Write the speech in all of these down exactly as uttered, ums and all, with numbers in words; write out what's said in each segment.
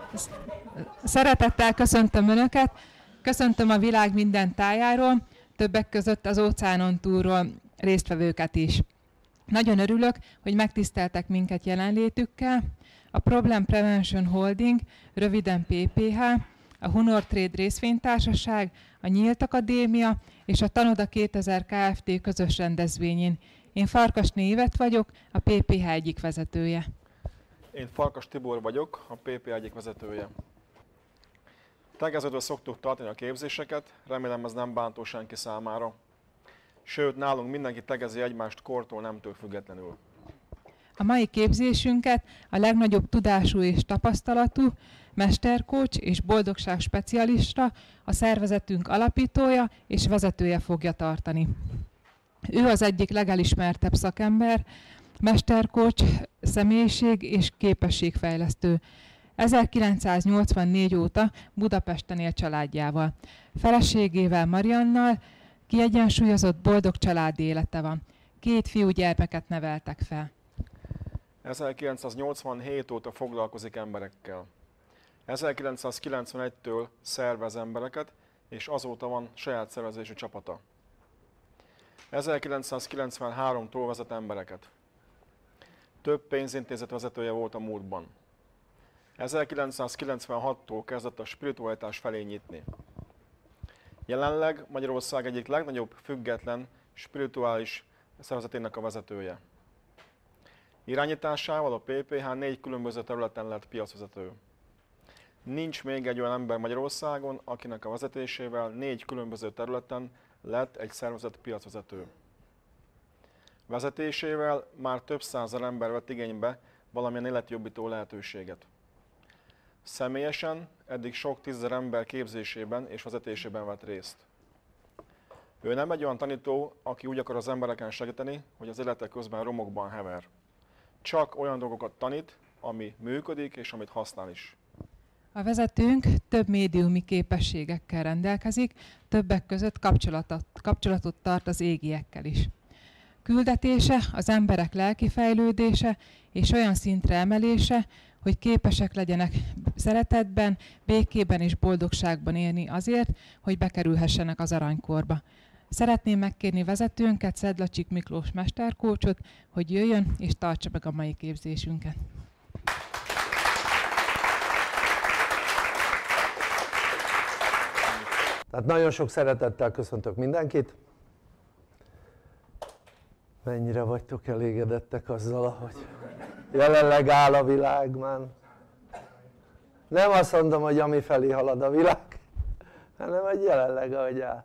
Szeretettel köszöntöm Önöket, köszöntöm a világ minden tájáról, többek között az óceánon túlról résztvevőket is. Nagyon örülök, hogy megtiszteltek minket jelenlétükkel. A Problem Prevention Holding, röviden P P H, a Hunor Trade részvénytársaság, a Nyílt Akadémia és a Tanoda kétezer Kft. Közös rendezvényén. Én Farkasné Ivet vagyok, a P P H egyik vezetője. Én Farkas Tibor vagyok, a P P H egyik vezetője. Tegeződve szoktuk tartani a képzéseket, remélem ez nem bántó senki számára. Sőt, nálunk mindenki tegezi egymást kortól, nemtől függetlenül. A mai képzésünket a legnagyobb tudású és tapasztalatú mestercoach és boldogság specialista, a szervezetünk alapítója és vezetője fogja tartani. Ő az egyik legelismertebb szakember, mestercoach, személyiség és képességfejlesztő. ezerkilencszáznyolcvannégy óta Budapesten él családjával. Feleségével, Mariannal kiegyensúlyozott, boldog családi élete van. Két fiúgyermeket neveltek fel. ezerkilencszáznyolcvanhét óta foglalkozik emberekkel. ezerkilencszázkilencvenegytől szervez embereket, és azóta van saját szervezésű csapata. ezerkilencszázkilencvenháromtól vezet embereket. Több pénzintézet vezetője volt a múltban. ezerkilencszázkilencvenhattól kezdett a spiritualitás felé nyitni. Jelenleg Magyarország egyik legnagyobb független spirituális szervezetének a vezetője. Irányításával a P P H négy különböző területen lett piacvezető. Nincs még egy olyan ember Magyarországon, akinek a vezetésével négy különböző területen lett egy szervezet piacvezető. Vezetésével már több százezer ember vett igénybe valamilyen életjobbító lehetőséget. Személyesen eddig sok tízezer ember képzésében és vezetésében vett részt. Ő nem egy olyan tanító, aki úgy akar az embereken segíteni, hogy az élete közben romokban hever. Csak olyan dolgokat tanít, ami működik és amit használ is. A vezetőnk több médiumi képességekkel rendelkezik, többek között kapcsolatot, kapcsolatot tart az égiekkel is. Küldetése az emberek lelki fejlődése és olyan szintre emelése, hogy képesek legyenek szeretetben, békében és boldogságban élni azért, hogy bekerülhessenek az aranykorba. Szeretném megkérni vezetőnket, Szedlacsik Miklós mesterkócsot, hogy jöjjön és tartsa meg a mai képzésünket. Tehát nagyon sok szeretettel köszöntök mindenkit. Mennyire vagytok elégedettek azzal, ahogy jelenleg áll a világ már. Nem azt mondom, hogy ami felé halad a világ, hanem hogy jelenleg ahogy áll.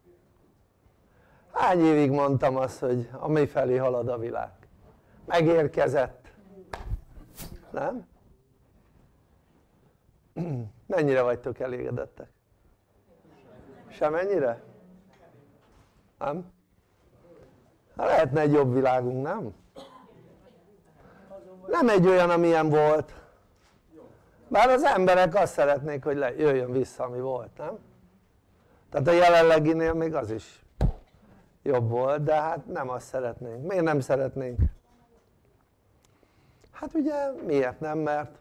Hány évig mondtam azt, hogy ami felé halad a világ? Megérkezett. Nem? Mennyire vagytok elégedettek? Semennyire? Nem? Hát lehetne egy jobb világunk, nem? Nem egy olyan, amilyen volt. Bár az emberek azt szeretnék, hogy le, jöjjön vissza, ami volt, nem? Tehát a jelenleginél még az is jobb volt, de hát nem azt szeretnénk. Miért nem szeretnénk? Hát ugye miért nem? Mert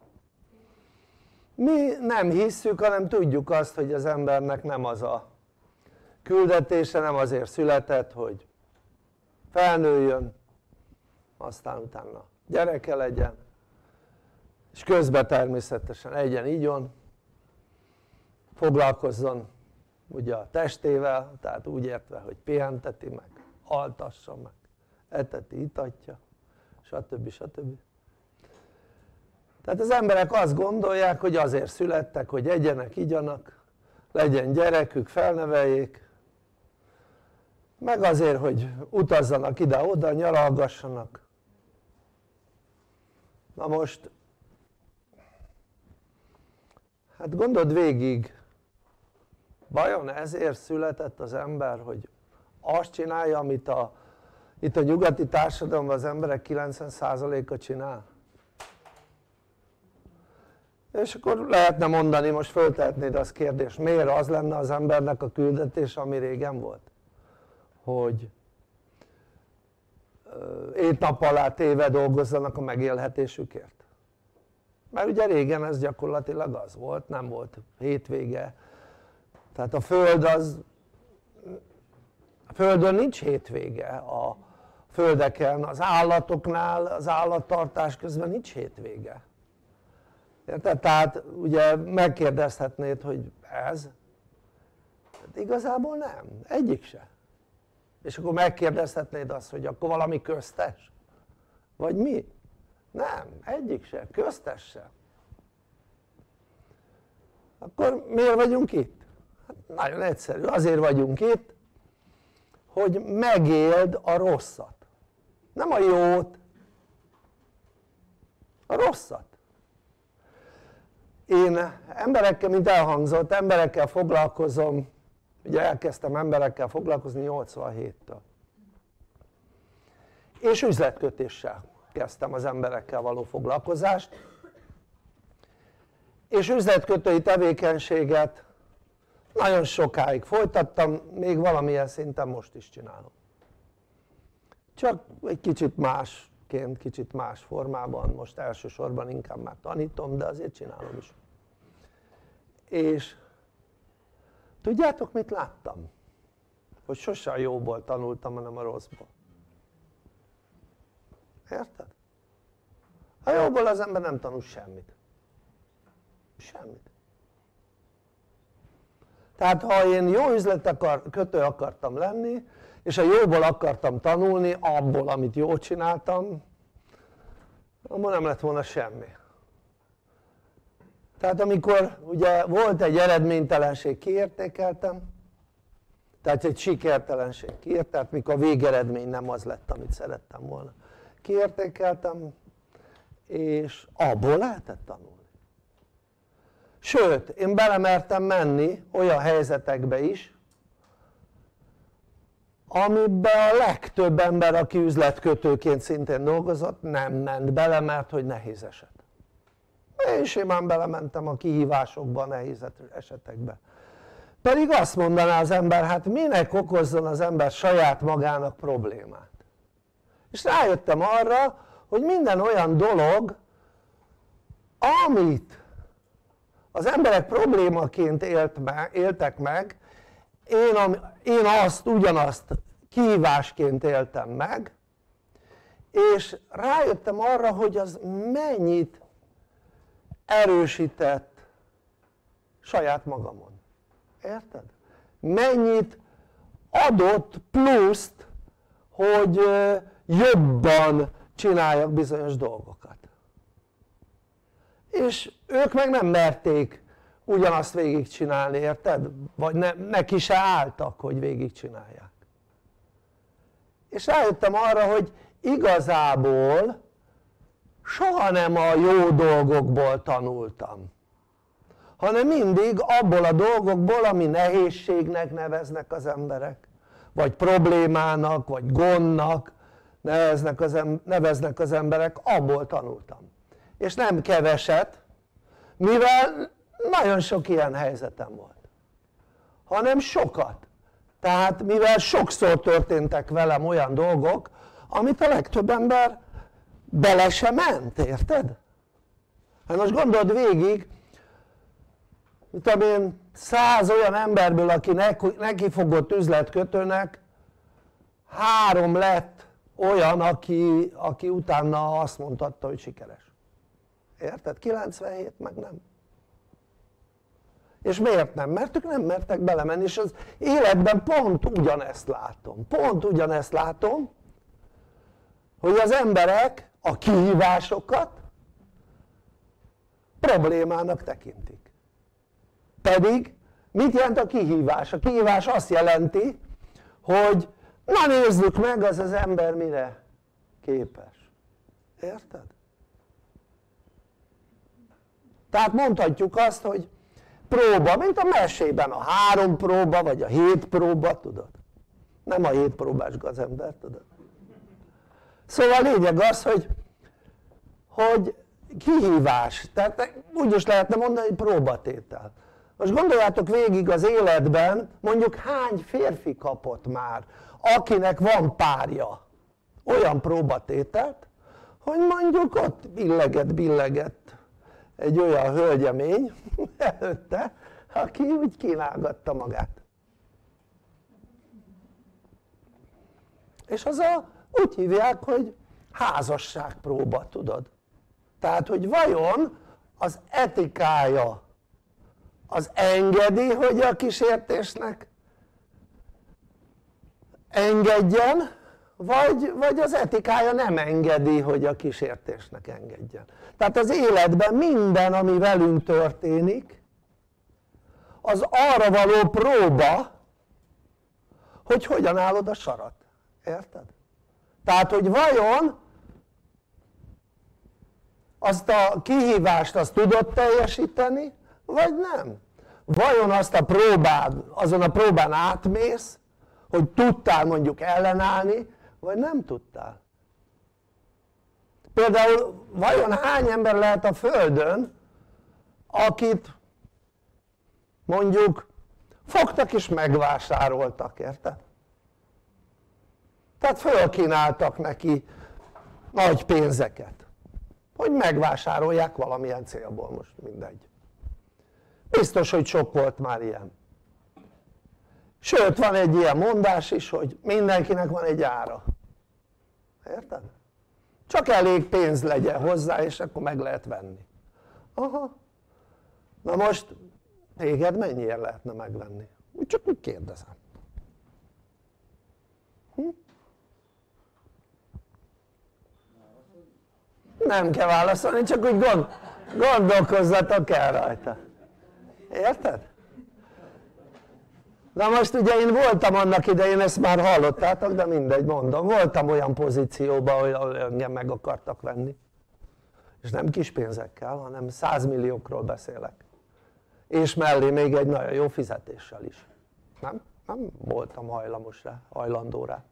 mi nem hisszük, hanem tudjuk azt, hogy az embernek nem az a küldetése, nem azért született, hogy felnőjön, aztán utána gyereke legyen, és közben természetesen egyen, igyon, foglalkozzon ugye a testével, tehát úgy értve, hogy pihenteti meg, altassa meg, eteti, itatja, stb. stb. Tehát az emberek azt gondolják, hogy azért születtek, hogy egyenek, igyanak, legyen gyerekük, felneveljék, meg azért, hogy utazzanak ide-oda, nyaralgassanak. Na most, hát gondold végig, vajon ezért született az ember, hogy azt csinálja, amit a, itt a nyugati társadalomban az emberek kilencven százaléka csinál? És akkor lehetne mondani, most föltehetnéd azt kérdést, miért az lenne az embernek a küldetése, ami régen volt? Hogy éjt nap alá téve dolgozzanak a megélhetésükért. Mert ugye régen ez gyakorlatilag az volt, nem volt hétvége. Tehát a Föld az, a Földön nincs hétvége, a földeken, az állatoknál, az állattartás közben nincs hétvége. Érted? Tehát ugye megkérdezhetnéd, hogy ez? Hát igazából nem, egyik se. És akkor megkérdezhetnéd azt, hogy akkor valami köztes? Vagy mi? Nem, egyik se, köztes se. Akkor miért vagyunk itt? Hát nagyon egyszerű, azért vagyunk itt, hogy megéld a rosszat. Nem a jót, a rosszat. Én emberekkel, mint elhangzott, emberekkel foglalkozom, ugye elkezdtem emberekkel foglalkozni nyolcvanhéttől. És üzletkötéssel kezdtem az emberekkel való foglalkozást. És üzletkötői tevékenységet nagyon sokáig folytattam, még valamilyen szinten most is csinálom. Csak egy kicsit másként, kicsit más formában, most elsősorban inkább már tanítom, de azért csinálom is. És tudjátok, mit láttam? Hogy sose a jóból tanultam, hanem a rosszból. Érted? A jóból az ember nem tanul semmit. Semmit. Tehát ha én jó üzletkötő akartam lenni, és a jóból akartam tanulni, abból, amit jól csináltam, abból nem lett volna semmi. Tehát amikor ugye volt egy eredménytelenség, kiértékeltem, tehát egy sikertelenség kiért, tehát mikor a végeredmény nem az lett, amit szerettem volna. Kiértékeltem, és abból lehetett tanulni. Sőt, én belemertem menni olyan helyzetekbe is, amiben a legtöbb ember, aki üzletkötőként szintén dolgozott, nem ment bele, mert hogy nehéz eset. Én simán belementem a kihívásokba, a nehéz esetekbe. Pedig azt mondaná az ember, hát minek okozzon az ember saját magának problémát? És rájöttem arra, hogy minden olyan dolog, amit az emberek problémaként élt meg, éltek meg, én, én azt, ugyanazt kihívásként éltem meg, és rájöttem arra, hogy az mennyit erősített saját magamon. Érted? Mennyit adott pluszt, hogy jobban csináljak bizonyos dolgokat. És ők meg nem merték ugyanazt végigcsinálni, érted? Vagy ne, neki se álltak, hogy végigcsinálják. És rájöttem arra, hogy igazából soha nem a jó dolgokból tanultam, hanem mindig abból a dolgokból, ami nehézségnek neveznek az emberek, vagy problémának, vagy gondnak neveznek az, em- neveznek az emberek, abból tanultam. És nem keveset, mivel nagyon sok ilyen helyzetem volt, hanem sokat. Tehát mivel sokszor történtek velem olyan dolgok, amit a legtöbb ember bele se ment, érted? Hát most gondold végig, mit tudom én, száz olyan emberből, aki neki fogott üzletkötőnek, három lett olyan, aki, aki utána azt mondhatta, hogy sikeres. Érted? kilencvenhét meg nem. És miért nem? Mert ők nem mertek belemenni, és az életben pont ugyanezt látom. Pont ugyanezt látom, hogy az emberek a kihívásokat problémának tekintik. Pedig mit jelent a kihívás? A kihívás azt jelenti, hogy na nézzük meg, az az ember mire képes. Érted? Tehát mondhatjuk azt, hogy próba, mint a mesében, a három próba, vagy a hét próba, tudod? Nem a hét próbás gazember, tudod? Szóval a lényeg az, hogy, hogy kihívás, tehát úgy is lehetne mondani, hogy próbatétel. Most gondoljátok végig az életben, mondjuk hány férfi kapott már, akinek van párja, olyan próbatételt, hogy mondjuk ott billegett, billegett, egy olyan hölgyemény előtte, aki úgy kínálgatta magát. És az a, úgy hívják, hogy házasságpróba, tudod? Tehát, hogy vajon az etikája az engedi, hogy a kísértésnek engedjen, vagy, vagy az etikája nem engedi, hogy a kísértésnek engedjen. Tehát az életben minden, ami velünk történik, az arra való próba, hogy hogyan állod a sarat. Érted? Tehát, hogy vajon azt a kihívást azt tudod teljesíteni, vagy nem? Vajon azt a próbád, azon a próbán átmész, hogy tudtál mondjuk ellenállni, vagy nem tudtál? Például vajon hány ember lehet a Földön, akit mondjuk fogtak és megvásároltak, érted? Tehát fölkínáltak neki nagy pénzeket, hogy megvásárolják valamilyen célból, most mindegy. Biztos, hogy sok volt már ilyen. Sőt, van egy ilyen mondás is, hogy mindenkinek van egy ára. Érted? Csak elég pénz legyen hozzá, és akkor meg lehet venni. Aha. Na most téged mennyiért lehetne megvenni? Csak úgy kérdezem. Hm? Nem kell válaszolni, csak úgy gond, gondolkozzatok el rajta. Érted? Na most ugye én voltam annak idején, ezt már hallottátok, de mindegy, mondom, voltam olyan pozícióban, hogy engem meg akartak venni. És nem kis pénzekkel, hanem százmilliókról beszélek. És mellé még egy nagyon jó fizetéssel is. Nem? Nem voltam hajlamos rá, hajlandó rá.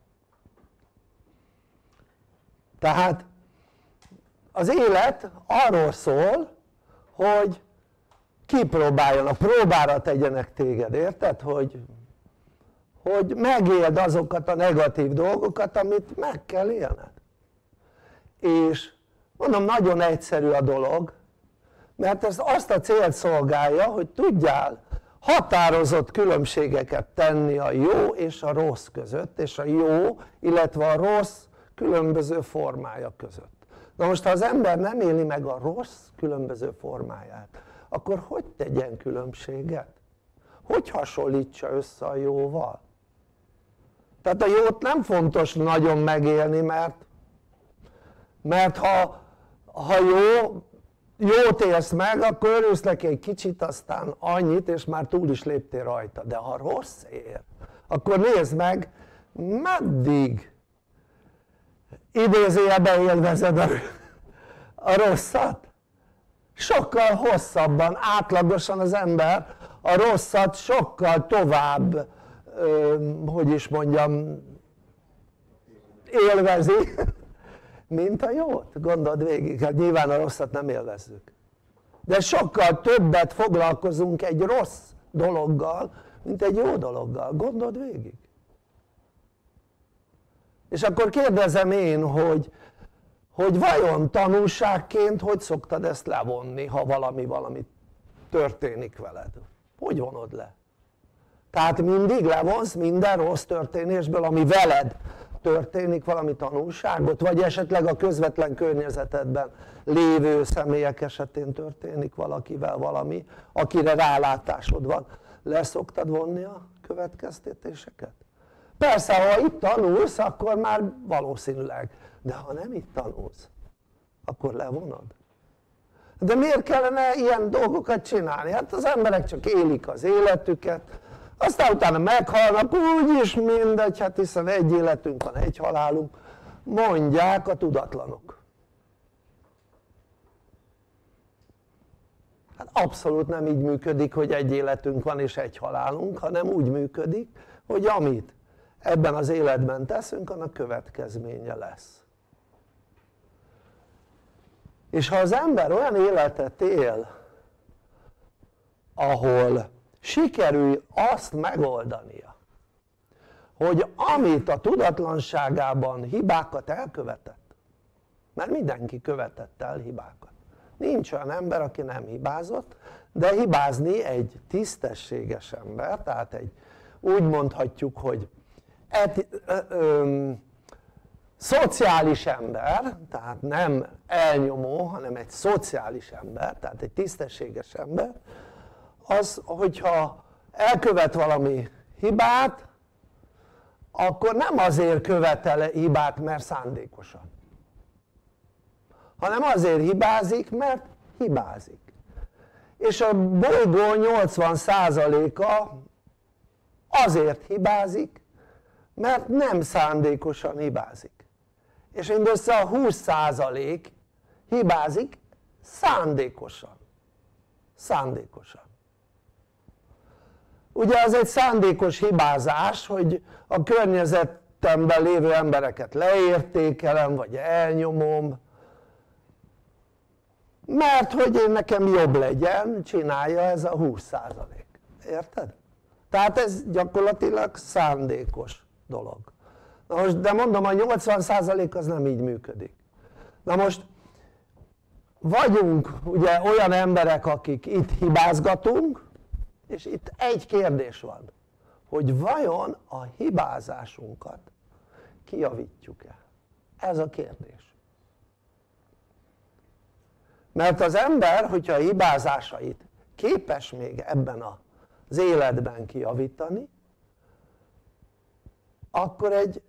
Tehát az élet arról szól, hogy kipróbáljon, a próbára tegyenek téged, érted? Hogy, hogy megéld azokat a negatív dolgokat, amit meg kell élned. És mondom, nagyon egyszerű a dolog, mert ez azt a célt szolgálja, hogy tudjál határozott különbségeket tenni a jó és a rossz között, és a jó, illetve a rossz különböző formája között. Na most, ha az ember nem éli meg a rossz különböző formáját, akkor hogy tegyen különbséget? Hogy hasonlítsa össze a jóval? Tehát a jót nem fontos nagyon megélni, mert, mert ha, ha jó, jót élsz meg, akkor örülsz neki egy kicsit, aztán annyit, és már túl is léptél rajta. De ha rossz ér, akkor nézd meg, meddig idézőjelben élvezed a, a rosszat. Sokkal hosszabban, átlagosan az ember a rosszat sokkal tovább, ö, hogy is mondjam, élvezi, mint a jót. Gondold végig, hát nyilván a rosszat nem élvezzük. De sokkal többet foglalkozunk egy rossz dologgal, mint egy jó dologgal. Gondold végig. És akkor kérdezem én, hogy hogy vajon tanulságként hogy szoktad ezt levonni, ha valami valami történik veled? Hogy vonod le? Tehát mindig levonsz minden rossz történésből, ami veled történik, valami tanulságot, vagy esetleg a közvetlen környezetedben lévő személyek esetén történik valakivel valami, akire rálátásod van. Le szoktad vonni a következtetéseket? Persze, ha itt tanulsz, akkor már valószínűleg, de ha nem itt tanulsz, akkor levonod. De miért kellene ilyen dolgokat csinálni? Hát az emberek csak élik az életüket, aztán utána meghalnak, úgyis mindegy, hát hiszen egy életünk van, egy halálunk, mondják a tudatlanok. Hát abszolút nem így működik, hogy egy életünk van és egy halálunk, hanem úgy működik, hogy amit ebben az életben teszünk, annak következménye lesz. És ha az ember olyan életet él, ahol sikerül azt megoldania, hogy amit a tudatlanságában hibákat elkövetett, mert mindenki követett el hibákat, Nincs olyan ember, aki nem hibázott, de hibázni egy tisztességes ember, tehát egy, úgy mondhatjuk, hogy eti, ö, ö, szociális ember, tehát nem elnyomó, hanem egy szociális ember, tehát egy tisztességes ember, az, hogyha elkövet valami hibát, akkor nem azért követel hibát, mert szándékosan, hanem azért hibázik, mert hibázik. És a bolygó nyolcvan százaléka azért hibázik, mert nem szándékosan hibázik. És mindössze a húsz százalék hibázik szándékosan. Szándékosan. Ugye az egy szándékos hibázás, hogy a környezetemben lévő embereket leértékelem, vagy elnyomom, mert hogy én nekem jobb legyen, csinálja ez a húsz százalék. Érted? Tehát ez gyakorlatilag szándékos dolog. Na most, de mondom, a nyolcvan százalék az nem így működik. Na most vagyunk ugye olyan emberek, akik itt hibázgatunk, és itt egy kérdés van, hogy vajon a hibázásunkat kijavítjuk-e? Ez a kérdés. Mert az ember, hogyha a hibázásait képes még ebben az életben kijavítani, akkor egy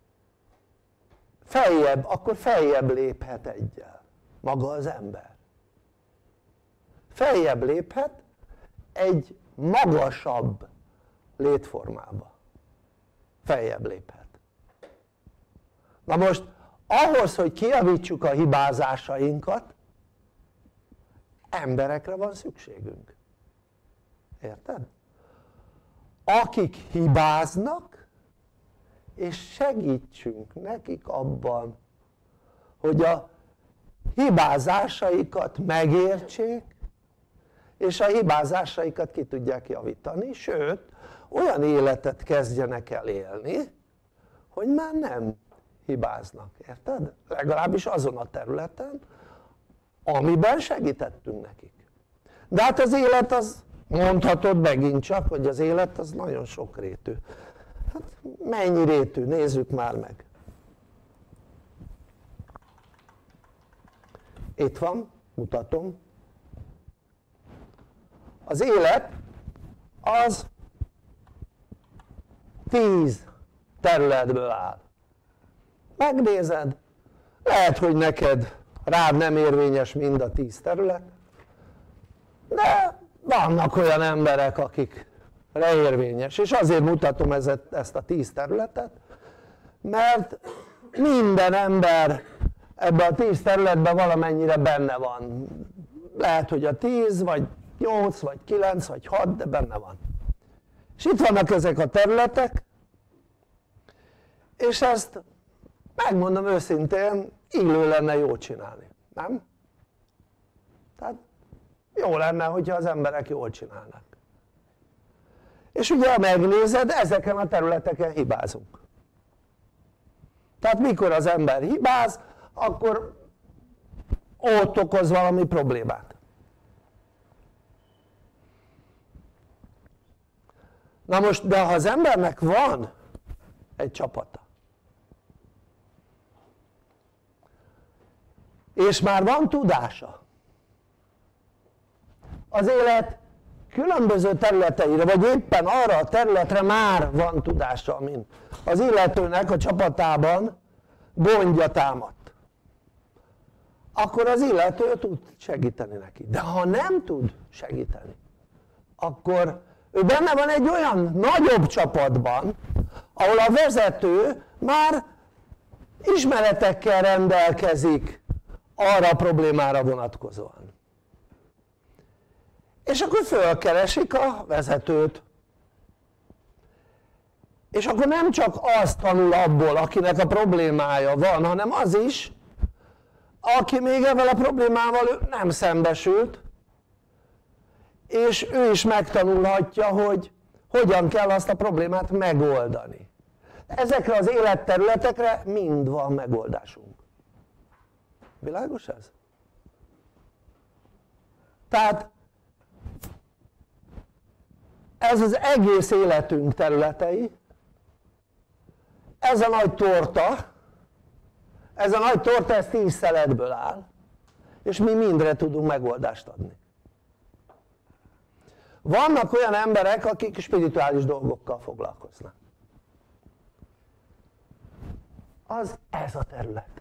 feljebb, akkor feljebb léphet egyel maga az ember. Feljebb léphet egy magasabb létformába. Feljebb léphet. Na most ahhoz, hogy kijavítsuk a hibázásainkat, emberekre van szükségünk. Érted? Akik hibáznak, és segítsünk nekik abban, hogy a hibázásaikat megértsék, és a hibázásaikat ki tudják javítani, sőt, olyan életet kezdjenek el élni, hogy már nem hibáznak, érted? Legalábbis azon a területen, amiben segítettünk nekik. De hát az élet az, mondhatod megint csak, hogy az élet az nagyon sokrétű. Hát mennyi rétű? Nézzük már meg. Itt van, mutatom. Az élet az tíz területből áll. Megnézed, lehet, hogy neked rád nem érvényes mind a tíz terület, de vannak olyan emberek, akikre érvényes, és azért mutatom ezt a tíz területet, mert minden ember ebben a tíz területben valamennyire benne van. Lehet, hogy a tíz, vagy nyolc, vagy kilenc, vagy hat, de benne van. És itt vannak ezek a területek, és ezt megmondom őszintén, illő lenne jól csinálni, nem? Tehát jó lenne, hogyha az emberek jól csinálnak. És ugye, ha megnézed, ezeken a területeken hibázunk. Tehát mikor az ember hibáz, akkor ott okoz valami problémát. Na most, de ha az embernek van egy csapata, és már van tudása az élet különböző területeire, vagy éppen arra a területre már van tudása, amin az illetőnek a csapatában gondja támadt, akkor az illető tud segíteni neki. De ha nem tud segíteni, akkor ő benne van egy olyan nagyobb csapatban, ahol a vezető már ismeretekkel rendelkezik arra a problémára vonatkozóan. És akkor fölkeresik a vezetőt. És akkor nem csak azt tanul abból, akinek a problémája van, hanem az is, aki még ezzel a problémával nem szembesült, és ő is megtanulhatja, hogy hogyan kell azt a problémát megoldani. Ezekre az életterületekre mind van megoldásunk. Világos ez? Tehát ez az egész életünk területei, ez a nagy torta, ez a nagy torta, ez tíz szeletből áll, és mi mindre tudunk megoldást adni. Vannak olyan emberek, akik spirituális dolgokkal foglalkoznak. Az ez a terület.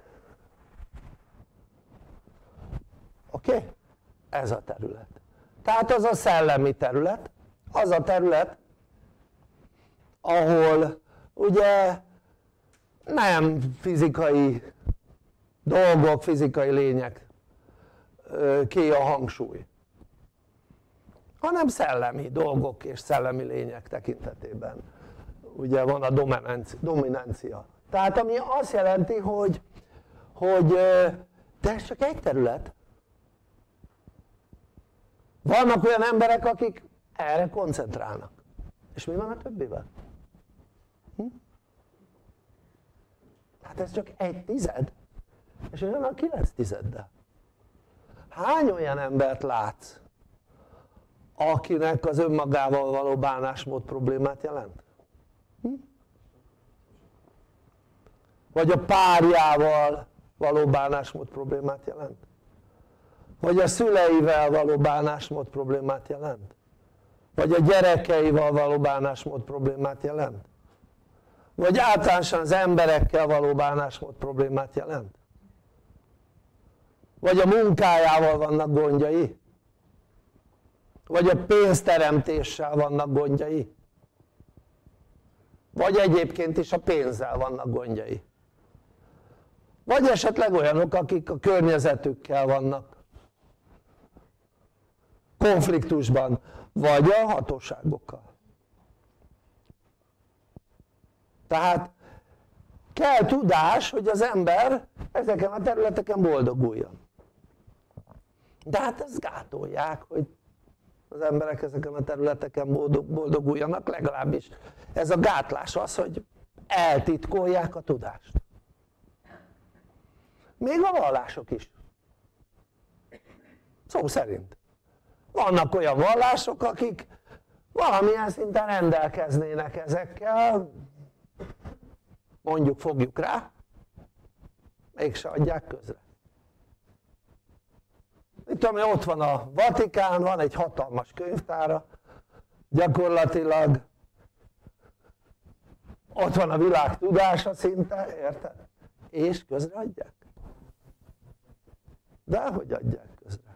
Oké? Okay? Ez a terület. Tehát az a szellemi terület, az a terület, ahol ugye nem fizikai dolgok, fizikai lények ké a hangsúly, hanem szellemi dolgok és szellemi lények tekintetében ugye van a dominancia. Tehát ami azt jelenti, hogy, hogy de ez csak egy terület. Vannak olyan emberek, akik erre koncentrálnak. És mi van a többivel? Hm? Hát ez csak egy tized. És olyan a kilenc tizeddel. Hány olyan embert látsz, akinek az önmagával való bánásmód problémát jelent? Hm? Vagy a párjával való bánásmód problémát jelent? Vagy a szüleivel való bánásmód problémát jelent? Vagy a gyerekeivel való bánásmód problémát jelent? Vagy általánosan az emberekkel való bánásmód problémát jelent? Vagy a munkájával vannak gondjai? Vagy a pénzteremtéssel vannak gondjai? Vagy egyébként is a pénzzel vannak gondjai? Vagy esetleg olyanok, akik a környezetükkel vannak konfliktusban, vagy a hatóságokkal. Tehát kell tudás, hogy az ember ezeken a területeken boldoguljon. De hát ezt gátolják, hogy az emberek ezeken a területeken boldog, boldoguljanak, legalábbis ez a gátlás az, hogy eltitkolják a tudást. Még a vallások is. Szó szerint. Vannak olyan vallások, akik valamilyen szinten rendelkeznének ezekkel, mondjuk fogjuk rá, mégse adják közre. Itt ami ott van a Vatikán, van egy hatalmas könyvtára, gyakorlatilag ott van a világ tudása szinte, érted? És közreadják. De hogy adják közre?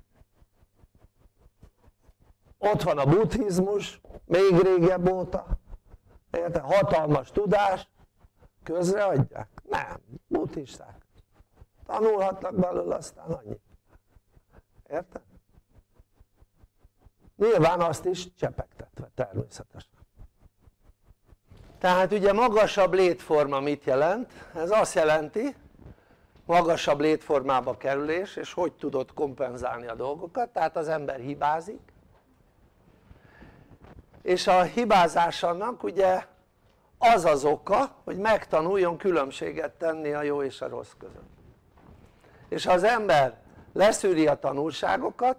Ott van a buddhizmus, még régebb óta, érted? Hatalmas tudás, közreadják? Nem, buddhisták. Tanulhatnak belőle, aztán annyi. Érted? Nyilván azt is csepegtetve, természetesen. Tehát ugye magasabb létforma mit jelent? Ez azt jelenti, magasabb létformába kerülés, és hogy tudod kompenzálni a dolgokat, tehát az ember hibázik, és a hibázás annak ugye az az oka, hogy megtanuljon különbséget tenni a jó és a rossz között. És ha az ember leszűri a tanulságokat,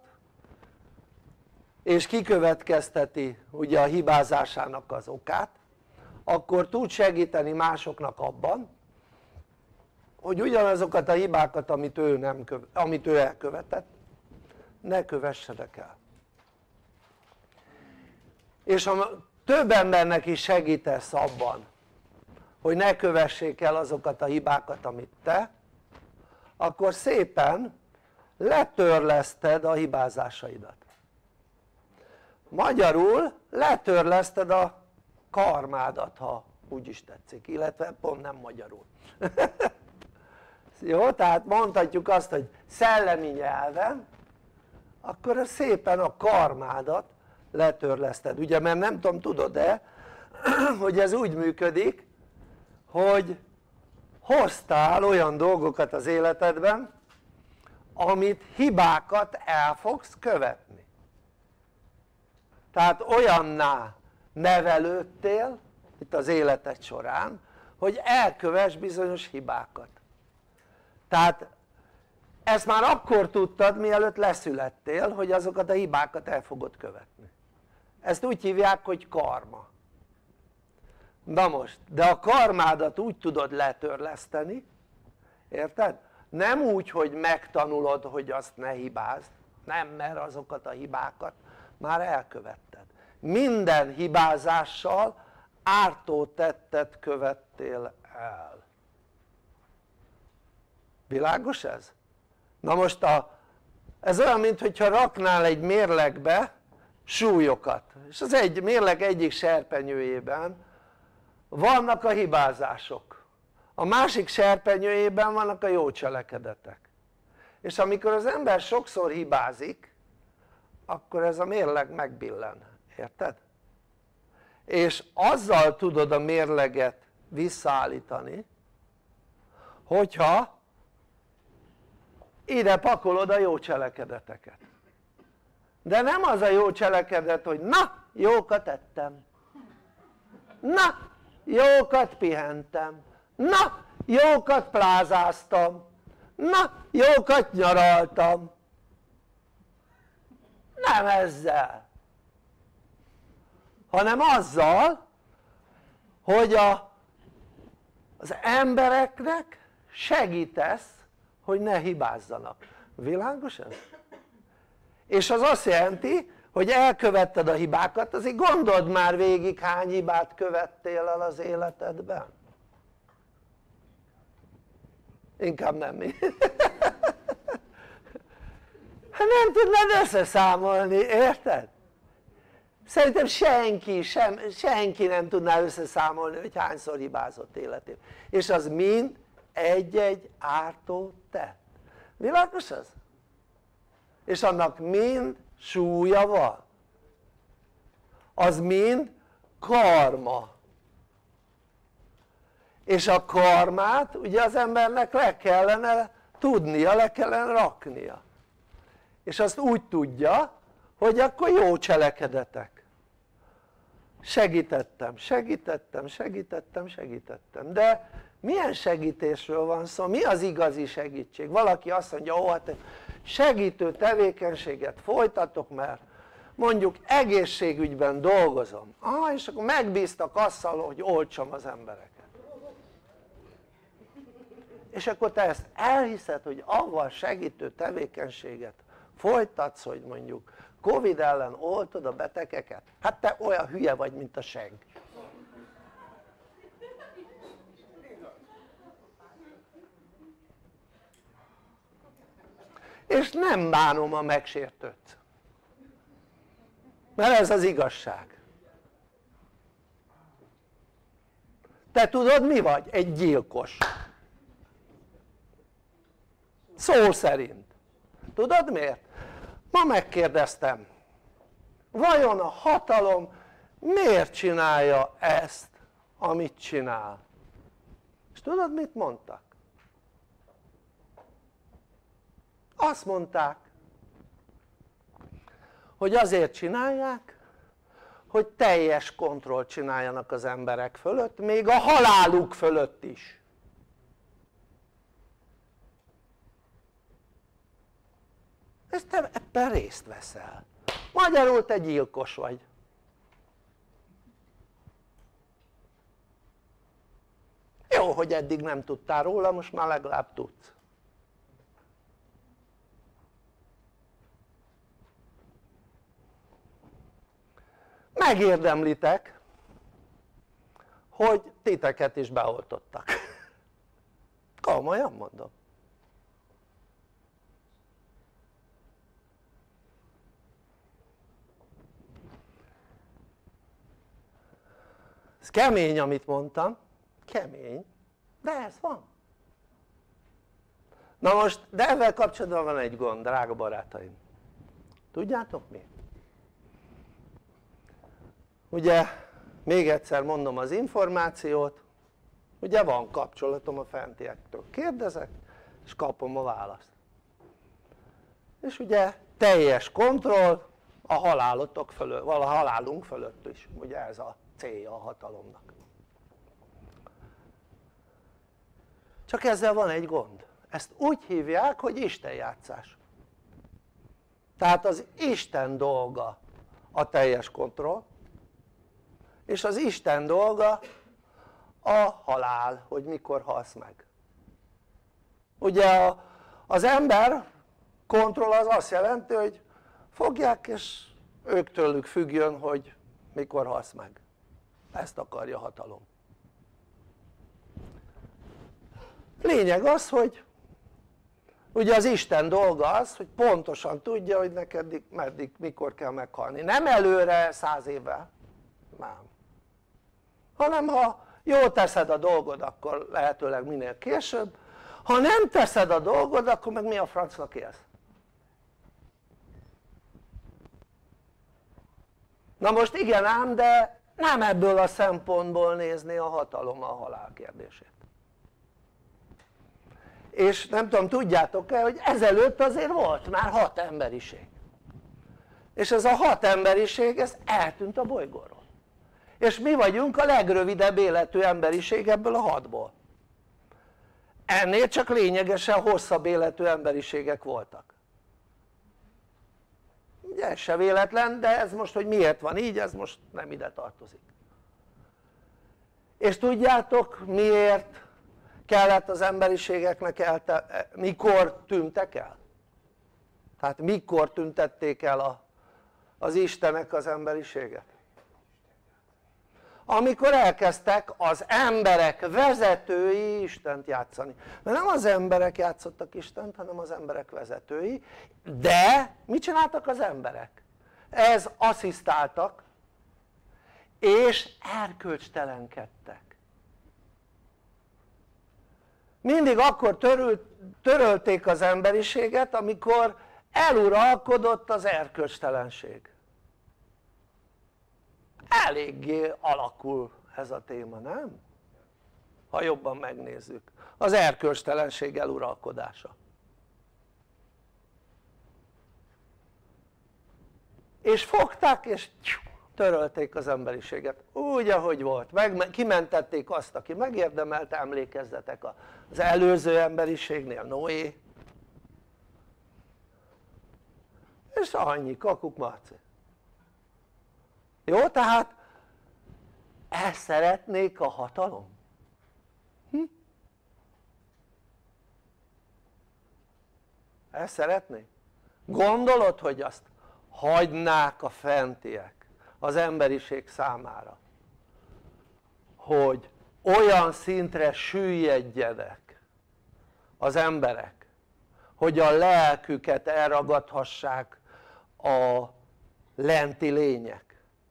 és kikövetkezteti ugye a hibázásának az okát, akkor tud segíteni másoknak abban, hogy ugyanazokat a hibákat, amit ő, nem követ, amit ő elkövetett, ne kövessenek el. És ha több embernek is segítesz abban, hogy ne kövessék el azokat a hibákat, amit te, akkor szépen letörleszted a hibázásaidat. Magyarul letörleszted a karmádat, ha úgy is tetszik, illetve pont nem magyarul. Jó, tehát mondhatjuk azt, hogy szellemi nyelven, akkor szépen a karmádat letörleszted. Ugye, mert nem tudom, tudod-e, hogy ez úgy működik, hogy hoztál olyan dolgokat az életedben, amit hibákat el fogsz követni. Tehát olyanná nevelődtél itt az életed során, hogy elkövess bizonyos hibákat. Tehát ezt már akkor tudtad, mielőtt leszülettél, hogy azokat a hibákat el fogod követni. Ezt úgy hívják, hogy karma. Na most, de a karmádat úgy tudod letörleszteni, érted? Nem úgy, hogy megtanulod, hogy azt ne hibázd, nem, mert azokat a hibákat már elkövetted. Minden hibázással ártó tettet követtél el. Világos ez? Na most a, ez olyan, mintha raknál egy mérlegbe súlyokat, és az egy mérleg egyik serpenyőjében vannak a hibázások, a másik serpenyőjében vannak a jó cselekedetek. És amikor az ember sokszor hibázik, akkor ez a mérleg megbillen, érted? És azzal tudod a mérleget visszaállítani, hogyha ide pakolod a jó cselekedeteket. De nem az a jó cselekedet, hogy na, jókat ettem, na, jókat pihentem, na, jókat plázáztam, na, jókat nyaraltam. Nem ezzel, hanem azzal, hogy a, az embereknek segítesz, hogy ne hibázzanak. Világos ez? És az azt jelenti, hogy elkövetted a hibákat, azért gondold már végig, hány hibát követtél el az életedben. Inkább nem mi. Nem tudnád összeszámolni, érted? Szerintem senki, sem, senki nem tudná összeszámolni, hogy hányszor hibázott életében. És az mind egy-egy ártó tett. Világos az? És annak mind súlya van. Az mind karma. És a karmát ugye az embernek le kellene tudnia, le kellene raknia. És azt úgy tudja, hogy akkor jó cselekedetek. Segítettem, segítettem, segítettem, segítettem. De milyen segítésről van szó? Mi az igazi segítség? Valaki azt mondja, ó, hát segítő tevékenységet folytatok, mert mondjuk egészségügyben dolgozom. Ah, és akkor megbíztak azzal, hogy oltsam az embereket. És akkor te ezt elhiszed, hogy avval segítő tevékenységet folytatsz, hogy mondjuk Covid ellen oltod a betegeket? Hát te olyan hülye vagy, mint a segg. És nem bánom, ha megsértődsz, mert ez az igazság. Te tudod, mi vagy? Egy gyilkos, szó szerint. Tudod miért? Ma megkérdeztem, vajon a hatalom miért csinálja ezt, amit csinál? És tudod, mit mondtak? Azt mondták, hogy azért csinálják, hogy teljes kontrollt csináljanak az emberek fölött, még a haláluk fölött is. És te ebben részt veszel. Magyarul te gyilkos vagy. Jó, hogy eddig nem tudtál róla, most már legalább tudsz. Megérdemlitek, hogy titeket is beoltottak. Komolyan mondom. Ez kemény, amit mondtam, kemény, de ez van. Na most, de ezzel kapcsolatban van egy gond, drága barátaim. Tudjátok mi? Ugye, még egyszer mondom az információt, ugye van kapcsolatom a fentiektől, kérdezek, és kapom a választ. És ugye teljes kontroll a halálotok fölött, vagy a halálunk fölött is, ugye ez a célja a hatalomnak. Csak ezzel van egy gond, Ezt úgy hívják, hogy istenjátszás. Tehát az Isten dolga a teljes kontroll, és az Isten dolga a halál, hogy mikor halsz meg. Ugye az ember kontroll az azt jelenti, hogy fogják és ők tőlük függjön, hogy mikor halsz meg. Ezt akarja a hatalom. Lényeg az, hogy ugye az Isten dolga az, hogy pontosan tudja, hogy neked meddig, mikor kell meghalni. Nem előre száz évvel, nem. Hanem ha jól teszed a dolgod, akkor lehetőleg minél később. Ha nem teszed a dolgod, akkor meg mi a francnak élsz? Na most igen ám, de nem ebből a szempontból nézni a hatalom a halál kérdését. És nem tudom, tudjátok-e, hogy ezelőtt azért volt már hat emberiség. És ez a hat emberiség, ez eltűnt a bolygóról. És mi vagyunk a legrövidebb életű emberiség ebből a hatból. Ennél csak lényegesen hosszabb életű emberiségek voltak. Ugye ez se véletlen, de ez most, hogy miért van így, ez most nem ide tartozik. És tudjátok, miért kellett az emberiségeknek elte, mikor tűntek el? Tehát mikor tüntették el a, az Istenek az emberiséget? Amikor elkezdtek az emberek vezetői Istent játszani. Mert nem az emberek játszottak Istent, hanem az emberek vezetői. De mit csináltak az emberek? Ez asszisztáltak és erkölcstelenkedtek. Mindig akkor törült, törölték az emberiséget, amikor eluralkodott az erkölcstelenség. Eléggé alakul ez a téma, nem? Ha jobban megnézzük. Az erkölcstelenség eluralkodása. És fogták és törölték az emberiséget. Úgy, ahogy volt. Meg, kimentették azt, aki megérdemelte, emlékezzetek az előző emberiségnél, Noé. És annyi, kakuk marci. Jó, tehát ezt szeretnék a hatalom? Hm? Ezt szeretnék? Gondolod, hogy azt hagynák a fentiek az emberiség számára, hogy olyan szintre süllyedjenek az emberek, hogy a lelküket elragadhassák a lenti lények?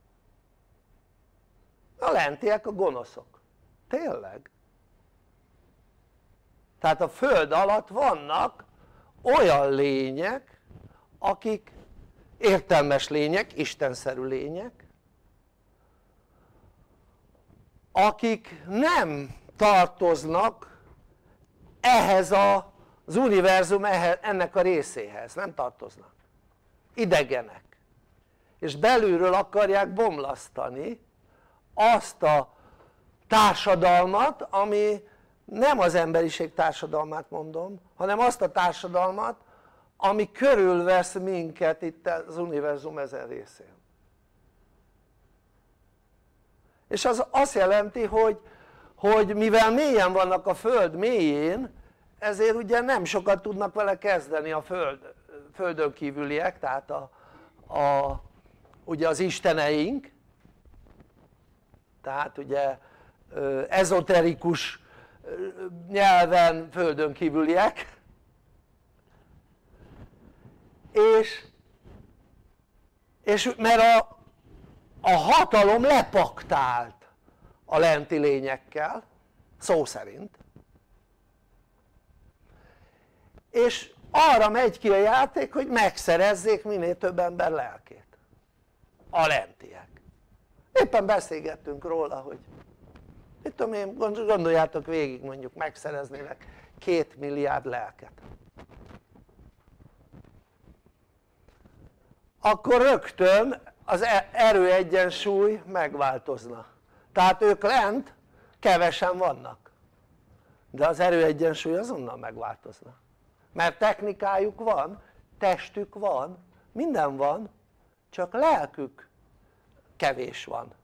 A lentiek a gonoszok. Tényleg? Tehát a föld alatt vannak olyan lények, akik értelmes lények, istenszerű lények, akik nem tartoznak ehhez a, az univerzum ehhez, ennek a részéhez, nem tartoznak. Idegenek. És belülről akarják bomlasztani azt a társadalmat, ami nem az emberiség társadalmát mondom, hanem azt a társadalmat, ami körülvesz minket itt az univerzum ezen részén. És az azt jelenti, hogy, hogy mivel mélyen vannak a föld mélyén, ezért ugye nem sokat tudnak vele kezdeni a föld, földön kívüliek, tehát a, a, ugye az isteneink, tehát ugye ezoterikus nyelven földön kívüliek, és, és mert a, a hatalom lepaktált a lenti lényekkel, szó szerint, és arra megy ki a játék, hogy megszerezzék minél több ember lelkét, a lentiek. Éppen beszélgettünk róla, hogy mit tudom én, gondoljátok végig, mondjuk megszereznének két milliárd lelket, akkor rögtön az erőegyensúly megváltozna. Tehát ők lent kevesen vannak, de az erőegyensúly azonnal megváltozna, mert technikájuk van, testük van, minden van, csak lelkük kevés van.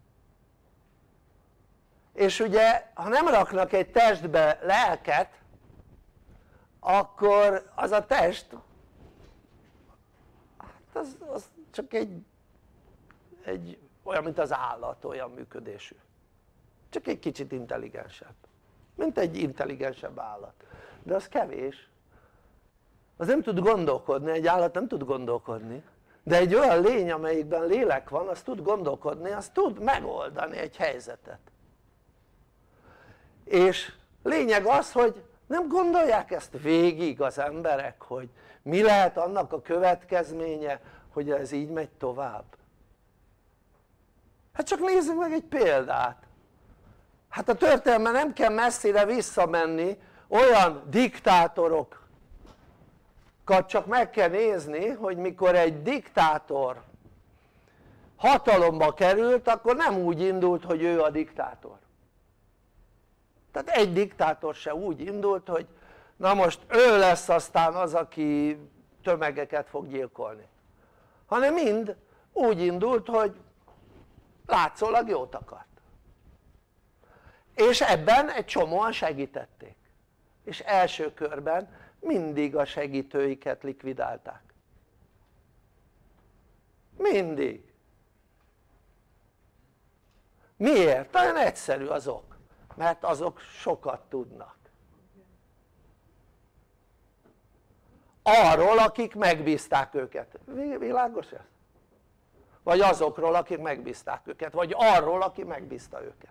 És ugye ha nem raknak egy testbe lelket, akkor az a test az, az csak egy, egy olyan mint az állat, olyan működésű, csak egy kicsit intelligensebb, mint egy intelligensebb állat, de az kevés, az nem tud gondolkodni, egy állat nem tud gondolkodni, de egy olyan lény amelyikben lélek van az tud gondolkodni, az tud megoldani egy helyzetet. És lényeg az, hogy nem gondolják ezt végig az emberek, hogy mi lehet annak a következménye, hogy ez így megy tovább. Hát csak nézzük meg egy példát. Hát a történelemben nem kell messzire visszamenni, olyan diktátorokat csak meg kell nézni, hogy mikor egy diktátor hatalomba került, akkor nem úgy indult, hogy ő a diktátor. Tehát egy diktátor se úgy indult, hogy na most ő lesz aztán az, aki tömegeket fog gyilkolni, hanem mind úgy indult, hogy látszólag jót akart, és ebben egy csomóan segítették, és első körben mindig a segítőiket likvidálták, mindig. Miért? Olyan egyszerű az ok, mert azok sokat tudnak arról, akik megbízták őket. Világos ez? Vagy azokról, akik megbízták őket, vagy arról, aki megbízta őket.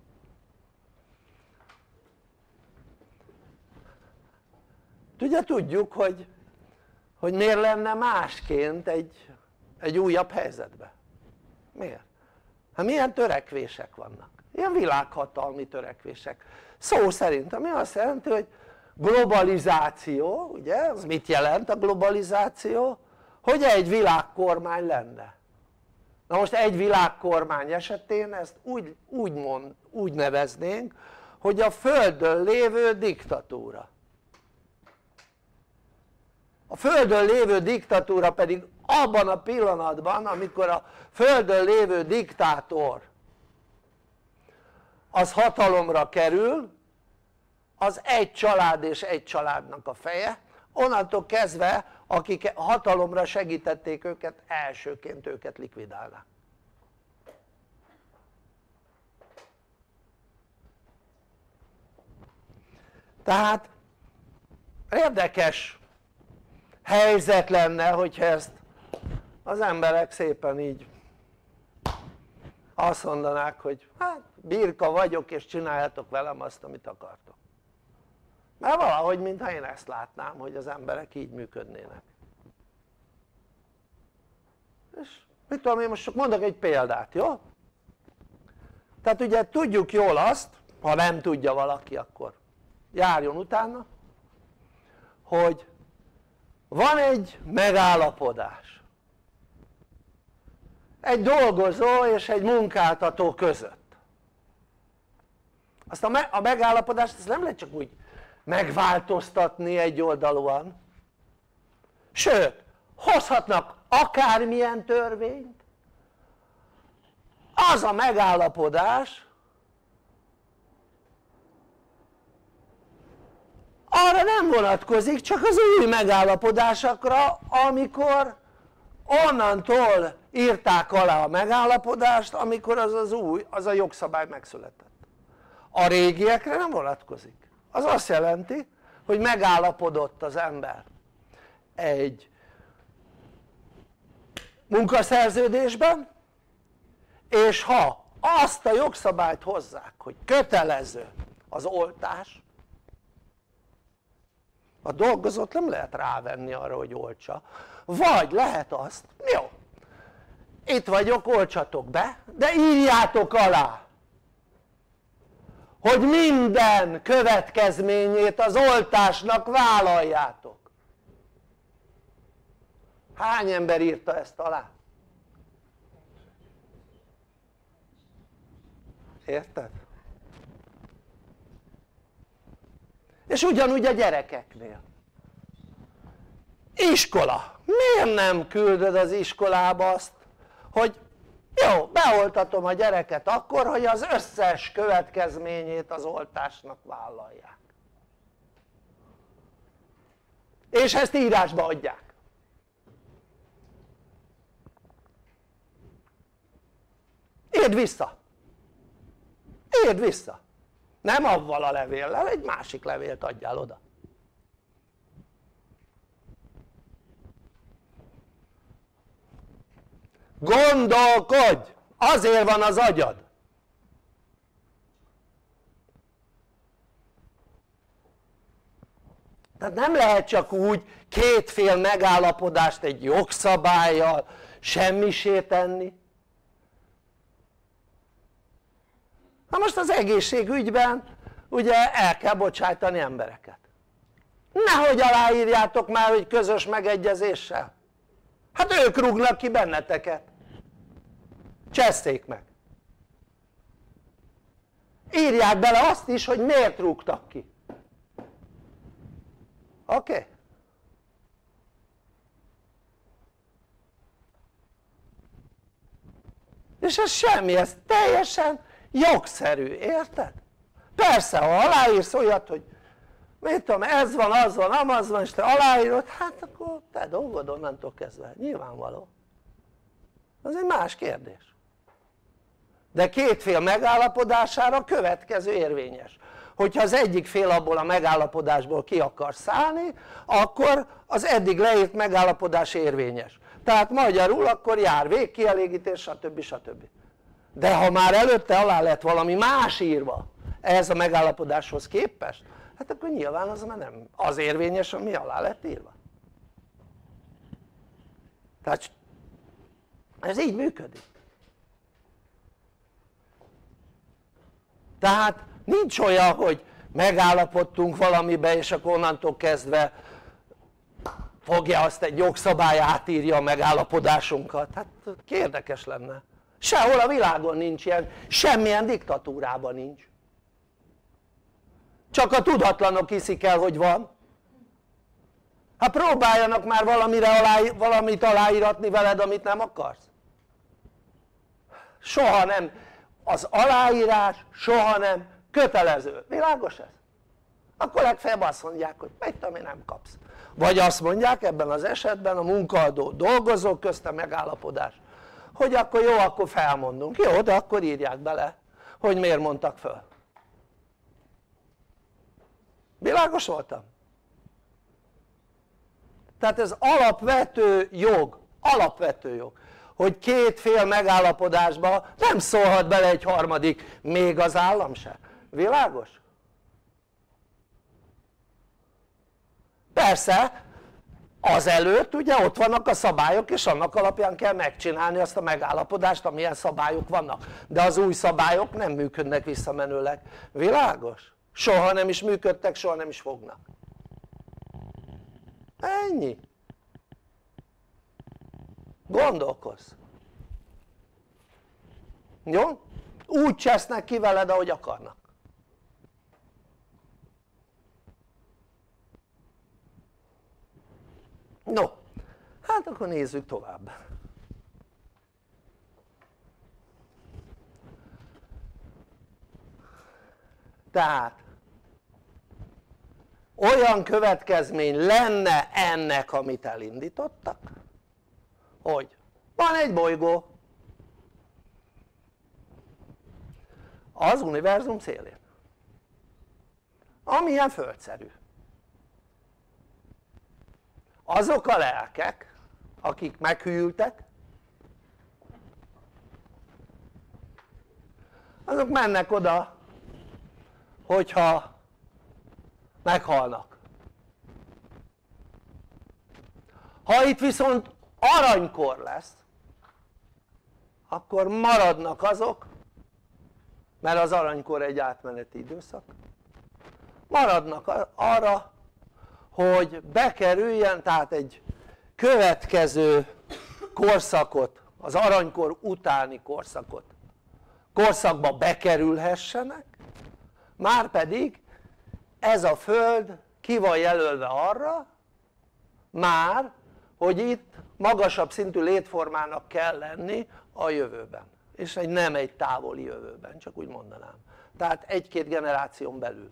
Ugye tudjuk, hogy, hogy miért lenne másként egy, egy újabb helyzetben. Miért? Hát milyen törekvések vannak, ilyen világhatalmi törekvések. Szó szerint, ami azt jelenti, hogy globalizáció, ugye, az mit jelent a globalizáció? Hogy egy világkormány lenne. Na most egy világkormány esetén ezt úgy, úgy, mond, úgy neveznénk, hogy a Földön lévő diktatúra. A Földön lévő diktatúra pedig abban a pillanatban, amikor a Földön lévő diktátor az hatalomra kerül, az egy család és egy családnak a feje, onnantól kezdve akik hatalomra segítették őket, elsőként őket likvidálnak. Tehát érdekes helyzet lenne, hogyha ezt az emberek szépen így azt mondanák, hogy hát birka vagyok és csináljatok velem azt, amit akartok. Mert valahogy mintha én ezt látnám, hogy az emberek így működnének. És mit tudom én, most csak mondok egy példát, jó? Tehát ugye tudjuk jól azt, ha nem tudja valaki, akkor járjon utána, hogy van egy megállapodás egy dolgozó és egy munkáltató között. Azt a, me a megállapodást ezt nem lehet csak úgy megváltoztatni egyoldalúan, sőt hozhatnak akármilyen törvényt, az a megállapodás arra nem vonatkozik, csak az új megállapodásokra, amikor onnantól írták alá a megállapodást, amikor az az új, az a jogszabály megszületett. A régiekre nem vonatkozik. Az azt jelenti, hogy megállapodott az ember egy munkaszerződésben, és ha azt a jogszabályt hozzák, hogy kötelező az oltás, a dolgozót nem lehet rávenni arra, hogy oltsa, vagy lehet azt, jó, itt vagyok, oltsatok be, de írjátok alá, hogy minden következményét az oltásnak vállaljátok. Hány ember írta ezt alá? Érted? És ugyanúgy a gyerekeknél. Iskola. Miért nem küldöd az iskolába azt, hogy jó, beoltatom a gyereket akkor, hogy az összes következményét az oltásnak vállalják. És ezt írásba adják. Írd vissza. Írd vissza. Nem avval a levéllel, egy másik levélt adjál oda. Gondolkodj! Azért van az agyad. Tehát nem lehet csak úgy két fél megállapodást egy jogszabállyal semmisé tenni. Na most az egészségügyben ugye el kell bocsájtani embereket. Nehogy aláírjátok már, hogy közös megegyezéssel. Hát ők rúgnak ki benneteket. Csesszék meg. Írják bele azt is, hogy miért rúgtak ki. Oké? Okay? És ez semmi, ez teljesen jogszerű, érted? Persze, ha aláírsz olyat, hogy mit tudom, ez van, az van, amaz van, és te aláírod, hát akkor te dolgod onnantól kezdve, nyilvánvaló. Az egy más kérdés. De két fél megállapodására következő érvényes. Hogyha az egyik fél abból a megállapodásból ki akar szállni, akkor az eddig leírt megállapodás érvényes. Tehát magyarul akkor jár végkielégítés, stb. stb. De ha már előtte alá lett valami más írva ehhez a megállapodáshoz képest, hát akkor nyilván az már nem az érvényes, ami alá lett írva. Tehát ez így működik. Tehát nincs olyan, hogy megállapodtunk valamibe, és akkor onnantól kezdve fogja azt egy jogszabály, átírja a megállapodásunkat. Hát érdekes lenne. Sehol a világon nincs ilyen, semmilyen diktatúrában nincs. Csak a tudatlanok hiszik el, hogy van. Hát próbáljanak már valamire alá, valamit aláíratni veled, amit nem akarsz. Soha nem, az aláírás soha nem kötelező. Világos ez? Akkor legfeljebb azt mondják, hogy mit tudom én, nem kapsz. Vagy azt mondják ebben az esetben a munkaadó dolgozók közt a megállapodás, hogy akkor jó, akkor felmondunk. Jó, de akkor írják bele, hogy miért mondtak föl. Világos voltam? Tehát ez alapvető jog, alapvető jog, hogy két fél megállapodásba nem szólhat bele egy harmadik, még az állam se. Világos? Persze, azelőtt ugye ott vannak a szabályok, és annak alapján kell megcsinálni azt a megállapodást, amilyen szabályok vannak. De az új szabályok nem működnek visszamenőleg. Világos? Soha nem is működtek, soha nem is fognak. Ennyi. Gondolkozz. Jó? Úgy csesznek ki veled, ahogy akarnak. No, hát akkor nézzük tovább. Tehát olyan következmény lenne ennek, amit elindítottak, hogy van egy bolygó az univerzum szélén, amilyen földszerű. Azok a lelkek, akik meghűltek, azok mennek oda, hogyha meghalnak. Ha itt viszont aranykor lesz, akkor maradnak azok, mert az aranykor egy átmeneti időszak, maradnak arra, hogy bekerüljen, tehát egy következő korszakot, az aranykor utáni korszakot, korszakba bekerülhessenek, márpedig ez a Föld ki van jelölve arra már, hogy itt magasabb szintű létformának kell lenni a jövőben, és egy, nem egy távoli jövőben, csak úgy mondanám, tehát egy-két generáción belül.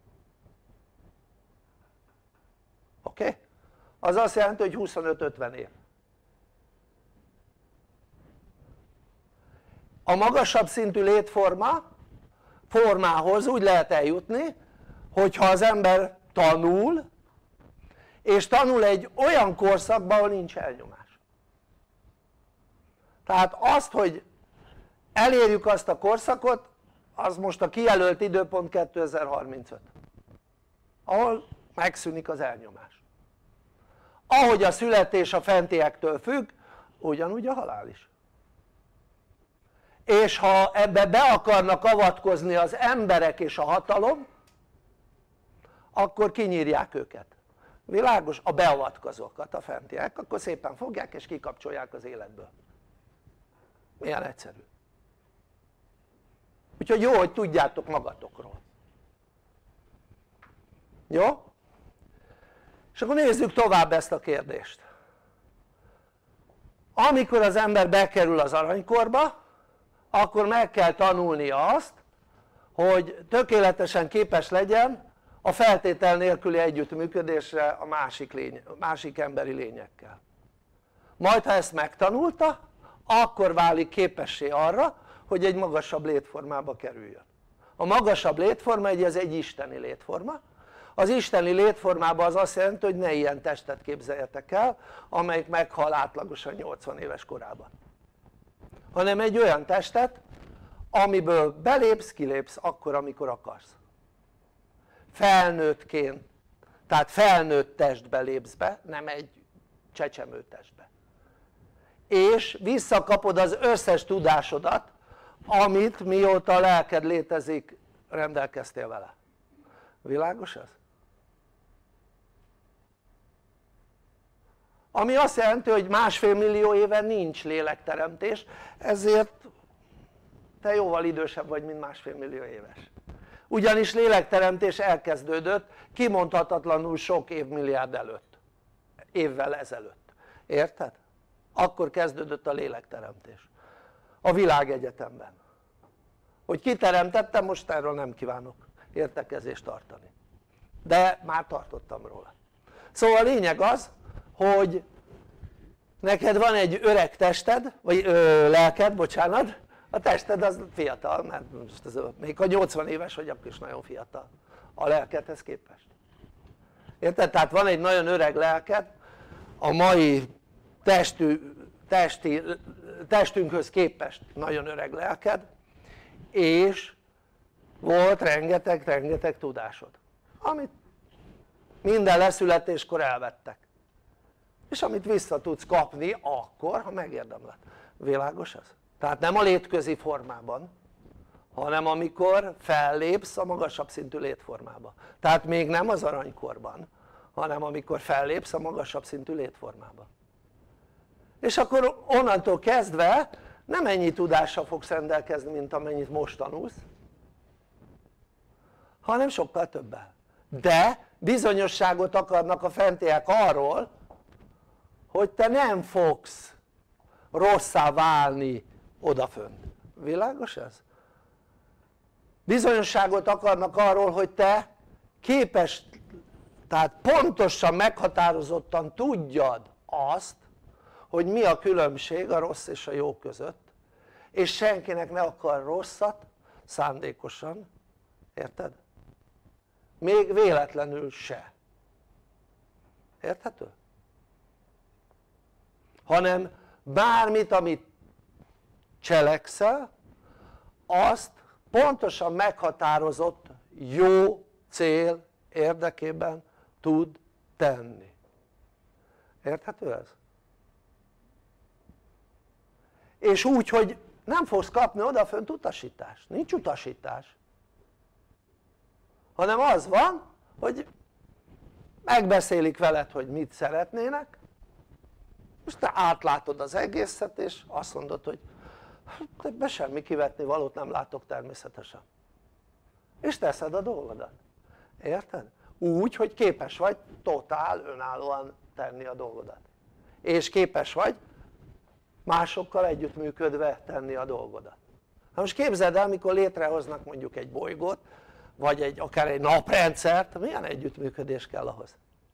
Oké? Okay? Az azt jelenti, hogy huszonöt-ötven év. A magasabb szintű létforma formához úgy lehet eljutni, hogyha az ember tanul, és tanul egy olyan korszakban, ahol nincs elnyomás. Tehát azt, hogy elérjük azt a korszakot, az most a kijelölt időpont kétezer-harmincöt, ahol megszűnik az elnyomás. Ahogy a születés a fentiektől függ, ugyanúgy a halál is. És ha ebbe be akarnak avatkozni az emberek és a hatalom, akkor kinyírják őket. Világos? A beavatkozókat, a fentiek, akkor szépen fogják és kikapcsolják az életből. Milyen egyszerű. Úgyhogy jó, hogy tudjátok magatokról. Jó? És akkor nézzük tovább ezt a kérdést. Amikor az ember bekerül az aranykorba, akkor meg kell tanulnia azt, hogy tökéletesen képes legyen a feltétel nélküli együttműködésre a másik, lény, másik emberi lényekkel. Majd ha ezt megtanulta, akkor válik képessé arra, hogy egy magasabb létformába kerüljön. A magasabb létforma egy, ez egy isteni létforma. Az isteni létformában az azt jelenti, hogy ne ilyen testet képzeljetek el, amelyik meghal átlagosan nyolcvan éves korában, hanem egy olyan testet, amiből belépsz, kilépsz akkor, amikor akarsz. Felnőttként, tehát felnőtt testbe lépsz be, nem egy csecsemő testbe. És visszakapod az összes tudásodat, amit mióta a lelked létezik, rendelkeztél vele. Világos ez? Ami azt jelenti, hogy másfél millió éve nincs lélekteremtés, ezért te jóval idősebb vagy, mint másfél millió éves. Ugyanis lélekteremtés elkezdődött kimondhatatlanul sok évmilliárd előtt, évvel ezelőtt. Érted? Akkor kezdődött a lélekteremtés a világegyetemben. Hogy ki teremtettem, most erről nem kívánok értekezést tartani, de már tartottam róla. Szóval a lényeg az, hogy neked van egy öreg tested, vagy ö, lelked, bocsánat, a tested az fiatal, mert most ez, még ha nyolcvan éves vagy, akkor is nagyon fiatal a lelkedhez képest. Érted? Tehát van egy nagyon öreg lelked, a mai testű, testi, testünkhöz képest nagyon öreg lelked, és volt rengeteg-rengeteg tudásod, amit minden leszületéskor elvettek, és amit vissza tudsz kapni akkor, ha megérdemled. Világos ez? Tehát nem a létközi formában, hanem amikor fellépsz a magasabb szintű létformába. Tehát még nem az aranykorban, hanem amikor fellépsz a magasabb szintű létformába. És akkor onnantól kezdve nem ennyi tudással fogsz rendelkezni, mint amennyit most tanulsz, hanem sokkal többel. De bizonyosságot akarnak a fentiek arról, hogy te nem fogsz rosszá válni odafönt. Világos ez? Bizonyosságot akarnak arról, hogy te képes, tehát pontosan meghatározottan tudjad azt, hogy mi a különbség a rossz és a jó között, és senkinek ne akar rosszat szándékosan, érted? Még véletlenül se. Érthető? Hanem bármit, amit cselekszel, azt pontosan meghatározott jó cél érdekében tud tenni. Érthető ez? És úgy, hogy nem fogsz kapni odafönt utasítást, nincs utasítás, hanem az van, hogy megbeszélik veled, hogy mit szeretnének, és te átlátod az egészet, és azt mondod, hogy ebbe semmi kivetni valót nem látok természetesen, és teszed a dolgodat. Érted? Úgy, hogy képes vagy totál önállóan tenni a dolgodat. És képes vagy másokkal együttműködve tenni a dolgodat. Na most képzeld el, mikor létrehoznak mondjuk egy bolygót, vagy egy, akár egy naprendszert, milyen együttműködés kell ahhoz?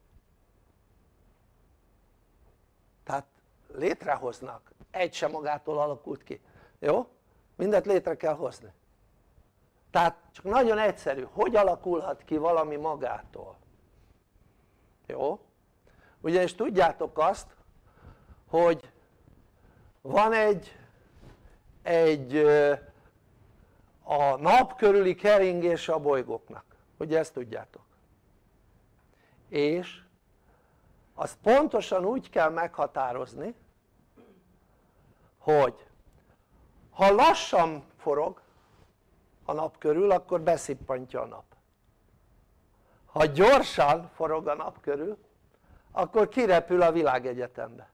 Tehát létrehoznak, egy sem magától alakult ki, jó? Mindent létre kell hozni. Tehát csak nagyon egyszerű, hogy alakulhat ki valami magától? Jó? Ugyanis tudjátok azt, hogy van egy, egy a nap körüli keringése a bolygóknak, ugye ezt tudjátok? És azt pontosan úgy kell meghatározni, hogy ha lassan forog a nap körül, akkor beszippantja a nap. Ha gyorsan forog a nap körül, akkor kirepül a világegyetembe.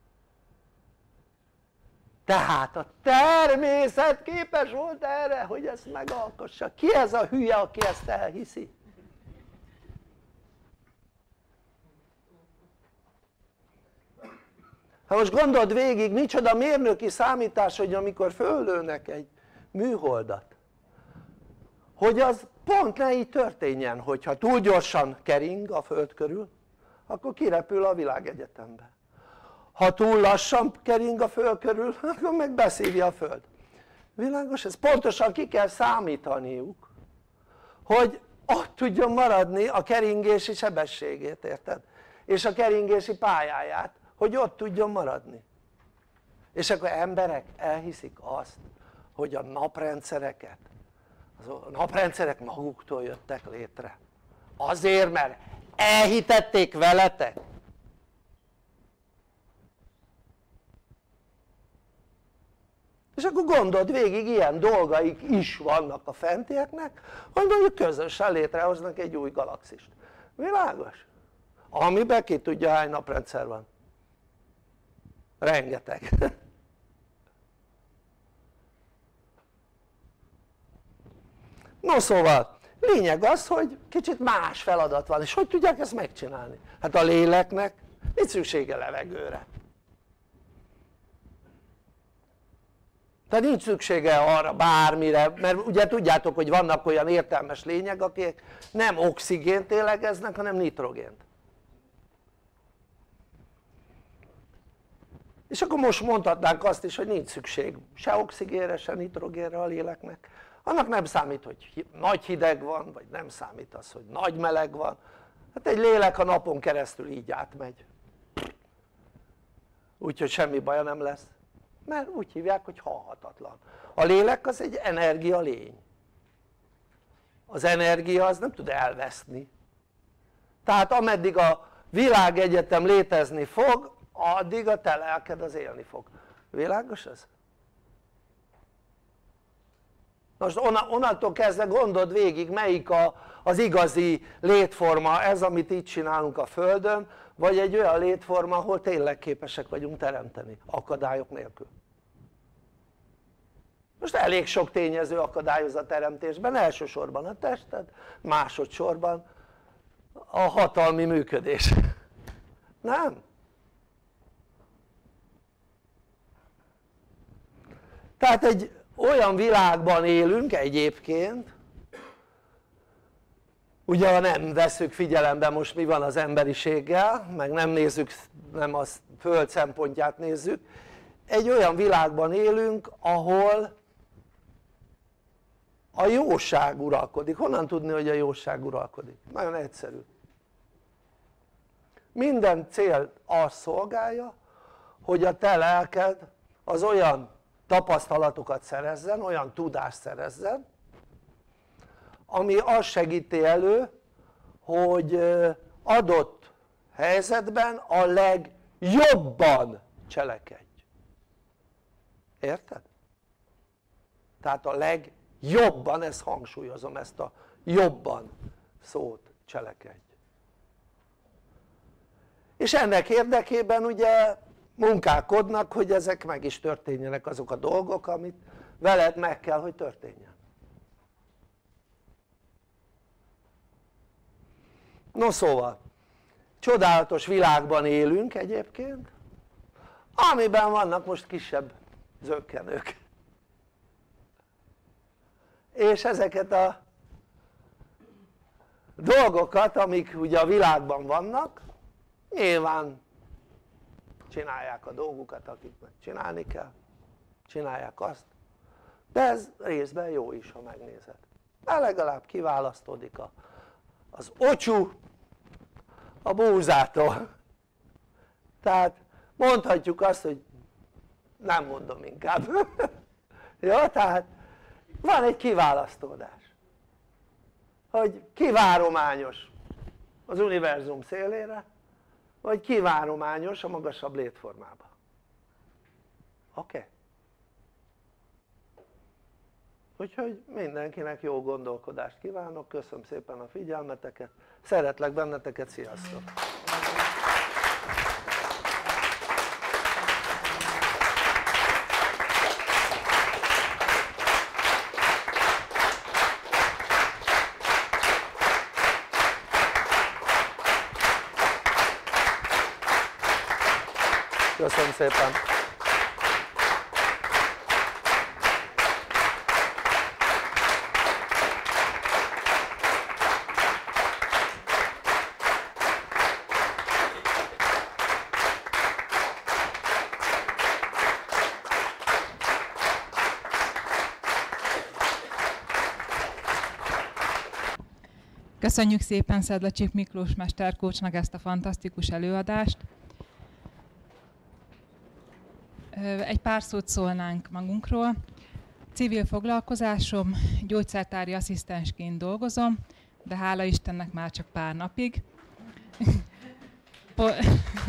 Tehát a természet képes volt erre, hogy ezt megalkossa. Ki ez a hülye, aki ezt elhiszi? Ha most gondold végig, micsoda mérnöki számítás, hogy amikor föllőnek egy műholdat, hogy az pont ne így történjen, hogyha túl gyorsan kering a Föld körül, akkor kirepül a világegyetembe. Ha túl lassan kering a Föld körül, akkor meg beszívja a Föld. Világos? Ez pontosan ki kell számítaniuk, hogy ott tudjon maradni a keringési sebességét, érted? És a keringési pályáját, hogy ott tudjon maradni. És akkor emberek elhiszik azt, hogy a naprendszereket, a naprendszerek maguktól jöttek létre. Azért, mert elhitették veletek. És akkor gondold végig, ilyen dolgaik is vannak a fentieknek, hogy mondjuk közösen létrehoznak egy új galaxist. Világos? Amiben ki tudja hány naprendszer van. Rengeteg. No szóval, lényeg az, hogy kicsit más feladat van, és hogy tudják ezt megcsinálni? Hát a léleknek nincs szüksége levegőre. Tehát nincs szüksége arra bármire, mert ugye tudjátok, hogy vannak olyan értelmes lények, akik nem oxigént élegeznek, hanem nitrogént. És akkor most mondhatnánk azt is, hogy nincs szükség se oxigénre, se nitrogénre a léleknek. Annak nem számít, hogy nagy hideg van, vagy nem számít az, hogy nagy meleg van. Hát egy lélek a napon keresztül így átmegy. Úgyhogy semmi baja nem lesz. Mert úgy hívják, hogy halhatatlan. A lélek az egy energialény. Az energia az nem tud elveszni. Tehát ameddig a világegyetem létezni fog, addig a te lelked az élni fog. Világos ez? Most onnantól kezdve gondold végig, melyik a, az igazi létforma, ez amit itt csinálunk a Földön, vagy egy olyan létforma, ahol tényleg képesek vagyunk teremteni, akadályok nélkül. Most elég sok tényező akadályoz a teremtésben, elsősorban a tested, másodszorban a hatalmi működés. Nem? Tehát egy olyan világban élünk egyébként, ugye ha nem veszük figyelembe most mi van az emberiséggel, meg nem nézzük, nem a Föld szempontját nézzük, egy olyan világban élünk, ahol a jóság uralkodik. Honnan tudni, hogy a jóság uralkodik? Nagyon egyszerű. Minden cél azt szolgálja, hogy a te lelked az olyan tapasztalatokat szerezzen, olyan tudást szerezzen, ami azt segíti elő, hogy adott helyzetben a legjobban cselekedj. Érted? Tehát a legjobban, ezt hangsúlyozom, ezt a jobban szót cselekedj. És ennek érdekében ugye munkálkodnak, hogy ezek meg is történjenek, azok a dolgok, amit veled meg kell, hogy történjen. No szóval, csodálatos világban élünk egyébként, amiben vannak most kisebb zökkenők. És ezeket a dolgokat, amik ugye a világban vannak, nyilván csinálják a dolgukat, akiknek csinálni kell, csinálják azt, de ez részben jó is, ha megnézed. Mert legalább kiválasztódik a, az ocsú a búzától. Tehát mondhatjuk azt, hogy nem mondom inkább. Jó, tehát van egy kiválasztódás, hogy ki várományos az univerzum szélére, vagy ki várományos a magasabb létformába. Oké? Okay? Úgyhogy mindenkinek jó gondolkodást kívánok, köszönöm szépen a figyelmeteket, szeretlek benneteket, sziasztok! Köszönöm szépen! Köszönjük szépen Szedlacsik Miklós mesterkócsnak ezt a fantasztikus előadást. Egy pár szót szólnánk magunkról. Civil foglalkozásom, gyógyszertári asszisztensként dolgozom, de hála Istennek már csak pár napig. Po-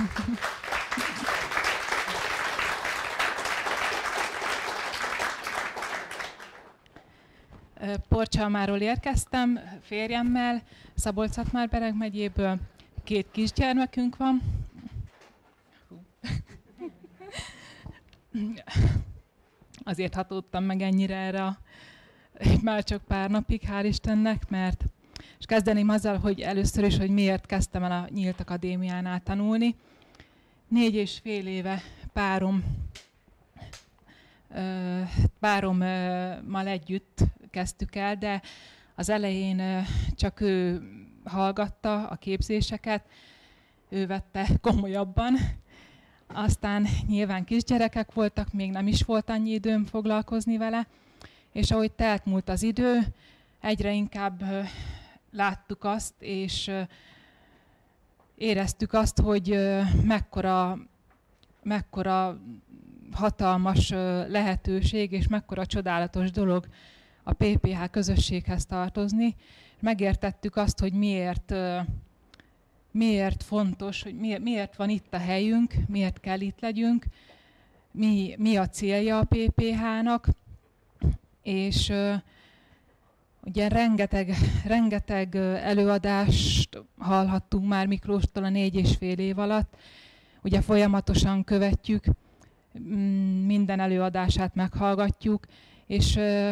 Porcsalmáról érkeztem férjemmel, Szabolcs-Szatmár-Bereg megyéből. Két kisgyermekünk van. Azért hatódtam meg ennyire erre a, már csak pár napig, hál' Istennek, mert és kezdeném azzal, hogy először is, hogy miért kezdtem el a Nyílt Akadémiánál tanulni. Négy és fél éve párom, párommal együtt kezdtük el, de az elején csak ő hallgatta a képzéseket, ő vette komolyabban. Aztán nyilván kisgyerekek voltak, még nem is volt annyi időm foglalkozni vele, és ahogy telt múlt az idő, egyre inkább láttuk azt, és éreztük azt, hogy mekkora, mekkora hatalmas lehetőség, és mekkora csodálatos dolog a pé pé há közösséghez tartozni. Megértettük azt, hogy miért miért fontos, hogy miért, miért van itt a helyünk, miért kell itt legyünk, mi, mi a célja a pé pé há-nak, és uh, ugye rengeteg, rengeteg előadást hallhattunk már Miklóstól a négy és fél év alatt, ugye folyamatosan követjük, minden előadását meghallgatjuk, és uh,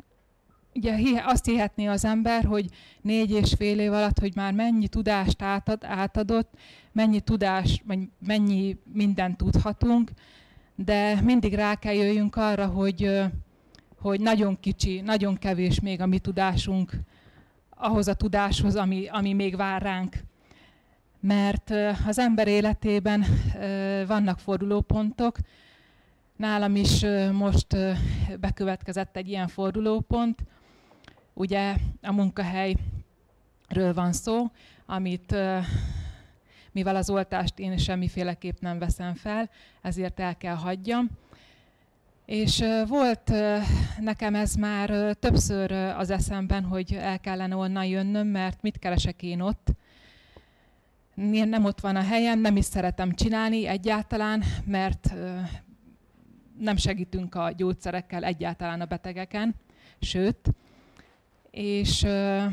ugye azt hihetné az ember, hogy négy és fél év alatt, hogy már mennyi tudást átad, átadott, mennyi tudás, vagy mennyi mindent tudhatunk, de mindig rá kell jöjjünk arra, hogy, hogy nagyon kicsi, nagyon kevés még a mi tudásunk ahhoz a tudáshoz, ami, ami még vár ránk. Mert az ember életében vannak fordulópontok, nálam is most bekövetkezett egy ilyen fordulópont. Ugye a munkahelyről van szó, amit, mivel az oltást én semmiféleképp nem veszem fel, ezért el kell hagyjam. És volt nekem ez már többször az eszemben, hogy el kellene onnan jönnöm, mert mit keresek én ott. Nem ott van a helyem, nem is szeretem csinálni egyáltalán, mert nem segítünk a gyógyszerekkel egyáltalán a betegeken, sőt, és euh,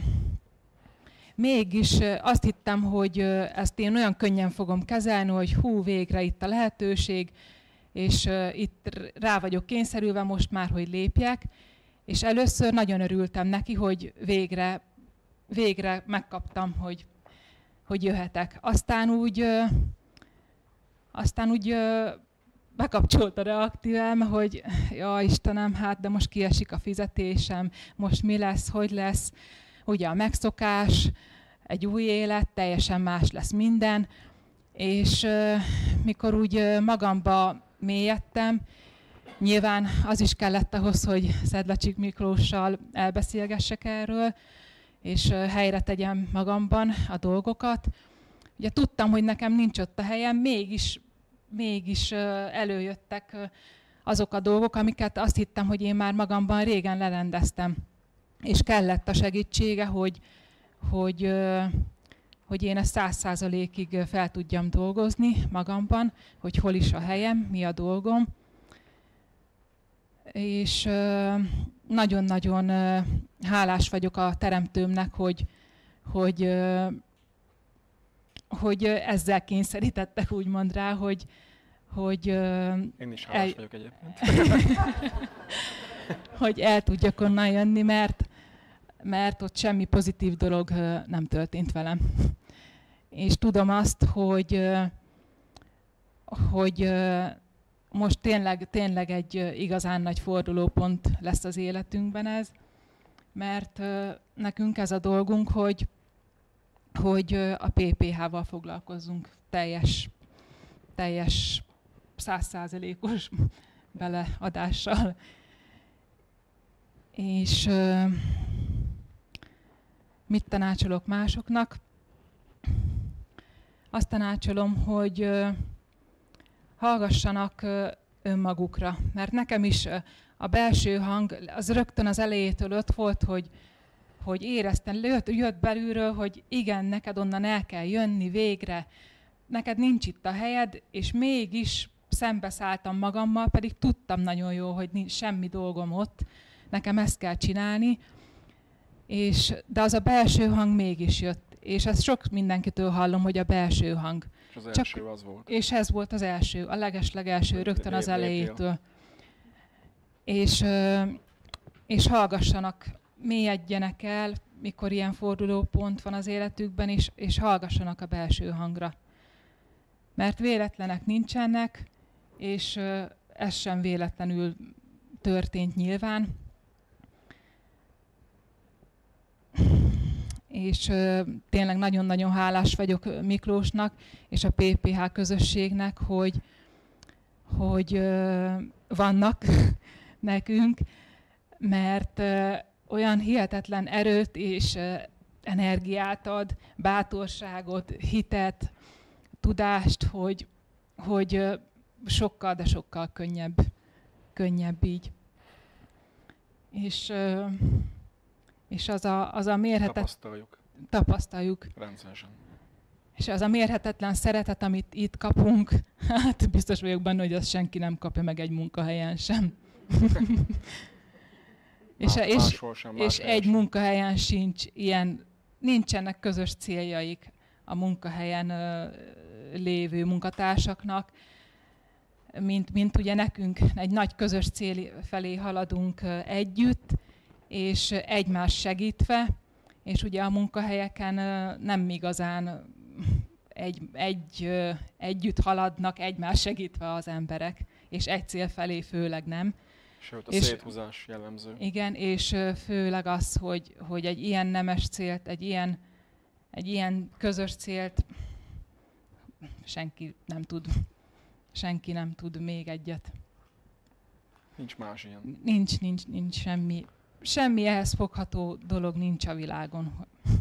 mégis azt hittem, hogy ezt én olyan könnyen fogom kezelni, hogy hú, végre itt a lehetőség, és uh, itt rá vagyok kényszerülve most már, hogy lépjek, és először nagyon örültem neki, hogy végre, végre megkaptam, hogy hogy jöhetek. Aztán úgy, aztán úgy bekapcsolt a reaktív elme, hogy ja Istenem, hát de most kiesik a fizetésem, most mi lesz, hogy lesz, ugye a megszokás, egy új élet, teljesen más lesz minden, és uh, mikor úgy uh, magamba mélyedtem, nyilván az is kellett ahhoz, hogy Szedlacsik Miklóssal elbeszélgessek erről, és uh, helyre tegyem magamban a dolgokat. Ugye tudtam, hogy nekem nincs ott a helyem, mégis, mégis uh, előjöttek uh, azok a dolgok, amiket azt hittem, hogy én már magamban régen lerendeztem. És kellett a segítsége, hogy, hogy, hogy én ezt száz százalékig fel tudjam dolgozni magamban, hogy hol is a helyem, mi a dolgom. És nagyon-nagyon hálás vagyok a teremtőmnek, hogy, hogy, hogy ezzel kényszerítettek úgymond rá, hogy... hogy én is hálás el... vagyok egyébként. hogy el tudjak onnan jönni, mert, mert ott semmi pozitív dolog nem történt velem. És tudom azt, hogy, hogy most tényleg, tényleg egy igazán nagy fordulópont lesz az életünkben ez, mert nekünk ez a dolgunk, hogy, hogy a pé pé há-val foglalkozzunk teljes, teljes száz százalékos beleadással. És uh, mit tanácsolok másoknak? Azt tanácsolom, hogy uh, hallgassanak uh, önmagukra, mert nekem is uh, a belső hang, az rögtön az elejétől ott volt, hogy, hogy éreztem, jött, jött belülről, hogy igen, neked onnan el kell jönni végre, neked nincs itt a helyed, és mégis szembeszálltam magammal, pedig tudtam nagyon jó, hogy nincs semmi dolgom ott, nekem ezt kell csinálni, és, de az a belső hang mégis jött, és ezt sok mindenkitől hallom, hogy a belső hang. És az első Csak, az volt. És ez volt az első, a legeslegelső, rögtön az elejétől. És, és hallgassanak, mélyedjenek el, mikor ilyen fordulópont van az életükben, és, és hallgassanak a belső hangra. Mert véletlenek nincsenek, és ez sem véletlenül történt nyilván. És uh, tényleg nagyon-nagyon hálás vagyok Miklósnak és a pé pé há közösségnek, hogy, hogy uh, vannak nekünk, mert uh, olyan hihetetlen erőt és uh, energiát ad, bátorságot, hitet, tudást, hogy, hogy uh, sokkal, de sokkal könnyebb, könnyebb így. És... Uh, És az a, az a mérhetetlen... Tapasztaljuk. Tapasztaljuk. Rendszeresen. És az a mérhetetlen szeretet, amit itt kapunk, hát biztos vagyok benne, hogy azt senki nem kapja meg egy munkahelyen sem. és Má, és, sem, és egy sem. munkahelyen sincs ilyen, nincsenek közös céljaik a munkahelyen uh, lévő munkatársaknak, mint, mint ugye nekünk egy nagy közös cél felé haladunk uh, együtt, és egymást segítve, és ugye a munkahelyeken nem igazán egy, egy, együtt haladnak, egymást segítve az emberek, és egy cél felé főleg nem. Sőt, a és, széthúzás jellemző. Igen, és főleg az, hogy, hogy egy ilyen nemes célt, egy ilyen, egy ilyen közös célt senki nem tud, senki nem tud még egyet. Nincs más ilyen. Nincs, nincs, nincs semmi. Semmi ehhez fogható dolog nincs a világon.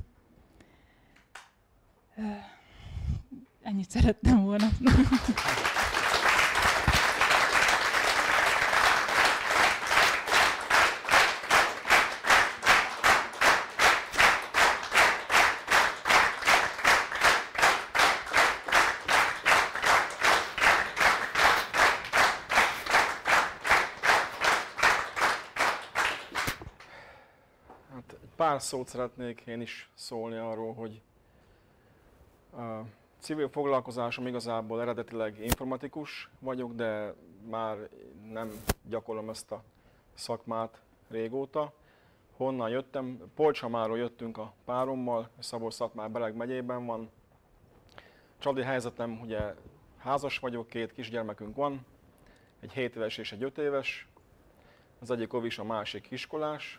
Ennyit szerettem volna. Pár szót szeretnék én is szólni arról, hogy a civil foglalkozásom igazából eredetileg informatikus vagyok, de már nem gyakorlom ezt a szakmát régóta. Honnan jöttem? Polcsamáról jöttünk a párommal, Szabolcs-Szatmár-Bereg megyében van, családi helyzetem, ugye házas vagyok, két kisgyermekünk van, egy hét éves és egy öt éves, az egyik ovis, a másik iskolás.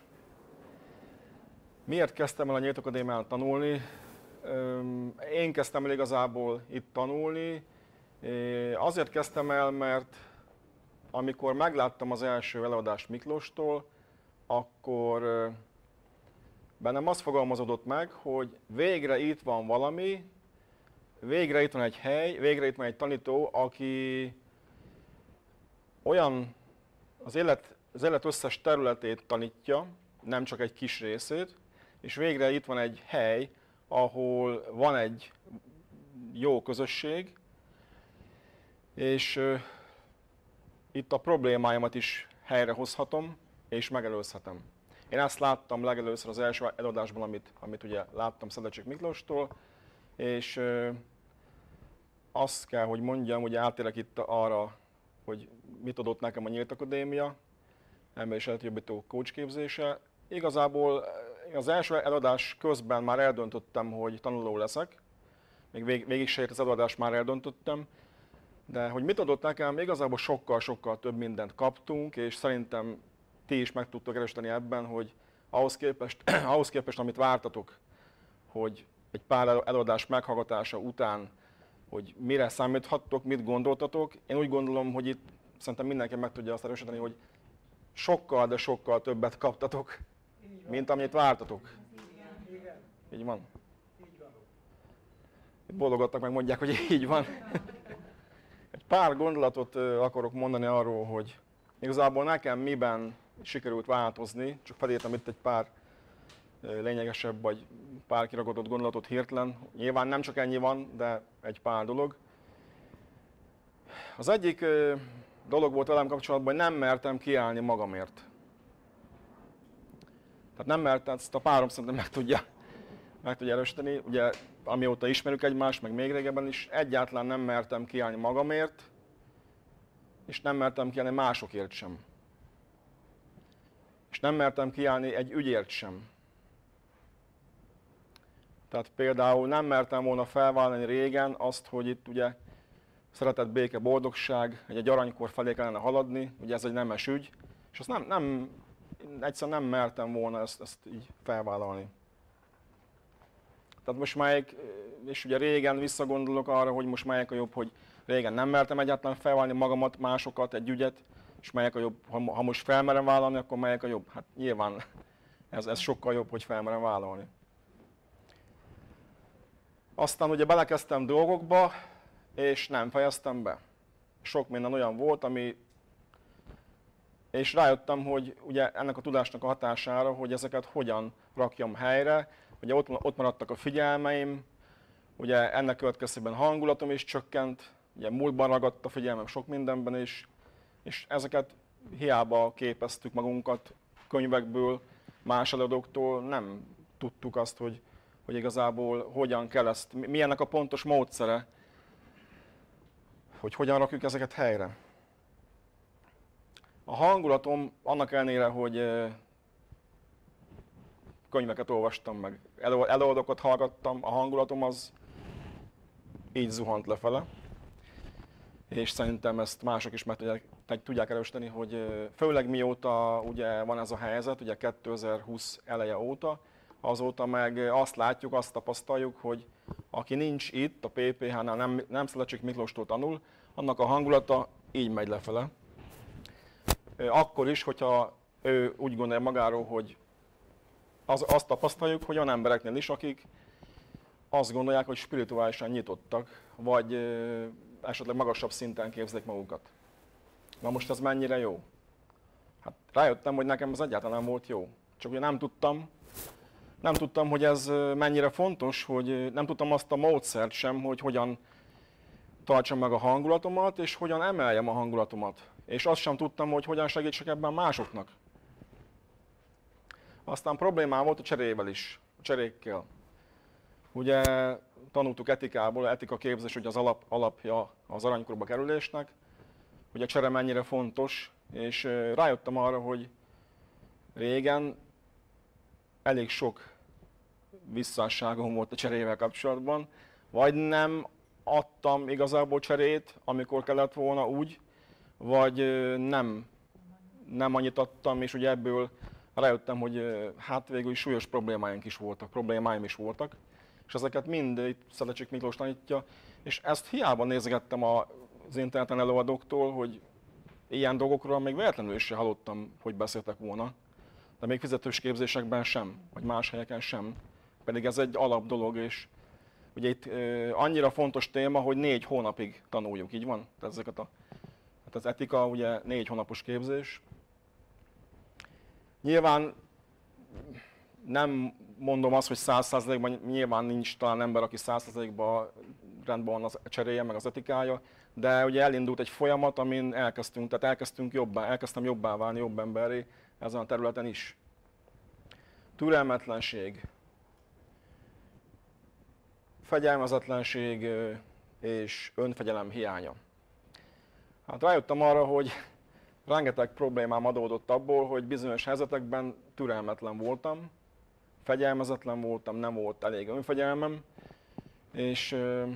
Miért kezdtem el a Nyílt Akadémián tanulni? Én kezdtem el igazából itt tanulni. Azért kezdtem el, mert amikor megláttam az első előadást Miklóstól, akkor bennem az fogalmazódott meg, hogy végre itt van valami, végre itt van egy hely, végre itt van egy tanító, aki olyan az élet, az élet összes területét tanítja, nem csak egy kis részét, és végre itt van egy hely, ahol van egy jó közösség, és uh, itt a problémáimat is helyrehozhatom, és megelőzhetem. Én ezt láttam legelőször az első előadásban, amit, amit ugye láttam Szedecsik Miklóstól, és uh, azt kell, hogy mondjam, hogy átérek itt arra, hogy mit adott nekem a Nyílt Akadémia, ember és életjobbító coach képzése. Igazából az első előadás közben már eldöntöttem, hogy tanuló leszek, még vég, végig se ért az előadás, már eldöntöttem, de hogy mit adott nekem, igazából sokkal-sokkal több mindent kaptunk, és szerintem ti is meg tudtok erősíteni ebben, hogy ahhoz képest, ahhoz képest, amit vártatok, hogy egy pár előadás meghallgatása után, hogy mire számíthattok, mit gondoltatok, én úgy gondolom, hogy itt szerintem mindenki meg tudja azt erősíteni, hogy sokkal, de sokkal többet kaptatok, mint amit vártatok. Így van? Bólogattak, meg mondják, hogy így van. Egy pár gondolatot akarok mondani arról, hogy igazából nekem miben sikerült változni, csak felírtam itt egy pár lényegesebb, vagy pár kiragadott gondolatot hirtelen. Nyilván nem csak ennyi van, de egy pár dolog. Az egyik dolog volt velem kapcsolatban, hogy nem mertem kiállni magamért. Tehát nem mertem, ezt a párom szerintem meg tudja, meg tudja erősíteni. Ugye amióta ismerjük egymást, meg még régebben is, egyáltalán nem mertem kiállni magamért, és nem mertem kiállni másokért sem. És nem mertem kiállni egy ügyért sem. Tehát például nem mertem volna felvállalni régen azt, hogy itt ugye szeretet, béke, boldogság, egy aranykor felé kellene haladni, ugye ez egy nemes ügy, és azt nem, nem, egyszerűen nem mertem volna ezt, ezt így felvállalni. Tehát most melyik, és ugye régen visszagondolok arra, hogy most melyik a jobb, hogy régen nem mertem egyáltalán felvállalni magamat, másokat, egy ügyet, és melyik a jobb, ha, ha most felmerem vállalni, akkor melyik a jobb? Hát nyilván ez, ez sokkal jobb, hogy felmerem vállalni. Aztán ugye belekezdtem dolgokba, és nem fejeztem be. Sok minden olyan volt, ami... És rájöttem, hogy ugye ennek a tudásnak a hatására, hogy ezeket hogyan rakjam helyre. Ugye ott, ott maradtak a figyelmeim, ugye ennek következtében hangulatom is csökkent, ugye múltban ragadt a figyelmem sok mindenben is, és ezeket hiába képeztük magunkat könyvekből, más előadóktól, nem tudtuk azt, hogy, hogy igazából hogyan kell ezt, mi ennek a pontos módszere, hogy hogyan rakjuk ezeket helyre. A hangulatom annak ellenére, hogy könyveket olvastam meg, előadókat hallgattam, a hangulatom az így zuhant lefele. És szerintem ezt mások is meg tudják, tudják erősíteni, hogy főleg mióta ugye van ez a helyzet, ugye kétezer-húsz eleje óta, azóta meg azt látjuk, azt tapasztaljuk, hogy aki nincs itt, a pé pé há-nál nem, nem Szedecsik Miklóstól tanul, annak a hangulata így megy lefele. Akkor is, hogyha ő úgy gondolja magáról, hogy az, azt tapasztaljuk, hogy olyan embereknél is, akik azt gondolják, hogy spirituálisan nyitottak, vagy esetleg magasabb szinten képzelik magukat. Na most ez mennyire jó? Hát rájöttem, hogy nekem ez egyáltalán nem volt jó. Csak ugye nem tudtam, nem tudtam, hogy ez mennyire fontos, hogy nem tudtam azt a módszert sem, hogy hogyan tartsam meg a hangulatomat, és hogyan emeljem a hangulatomat. És azt sem tudtam, hogy hogyan segítsek ebben másoknak. Aztán problémám volt a cserével is, a cserékkel. Ugye tanultuk etikából, etika képzés, hogy az alap, alapja az aranykorba kerülésnek, hogy a csere mennyire fontos, és rájöttem arra, hogy régen elég sok visszásságom volt a cserével kapcsolatban, vagy nem adtam igazából cserét, amikor kellett volna úgy, vagy nem, nem annyit adtam, és ugye ebből rájöttem, hogy hát végül is súlyos problémáink is voltak, problémáim is voltak, és ezeket mind itt Szelecsik Miklós tanítja, és ezt hiába nézgettem az interneten előadóktól, hogy ilyen dolgokról még véletlenül is hallottam, hogy beszéltek volna, de még fizetős képzésekben sem, vagy más helyeken sem, pedig ez egy alap dolog, és ugye itt annyira fontos téma, hogy négy hónapig tanuljuk, így van? Tehát ezeket a, hát az etika ugye négy hónapos képzés. Nyilván nem mondom azt, hogy száz százalékban nyilván nincs talán ember, aki száz százalékban rendben van az cseréje, meg az etikája, de ugye elindult egy folyamat, amin elkezdtünk, tehát elkezdtünk jobbá, elkezdtem jobbá válni, jobb emberré ezen a területen is. Türelmetlenség, fegyelmezetlenség és önfegyelem hiánya. Hát rájöttem arra, hogy rengeteg problémám adódott abból, hogy bizonyos helyzetekben türelmetlen voltam, fegyelmezetlen voltam, nem volt elég önfegyelmem, és uh,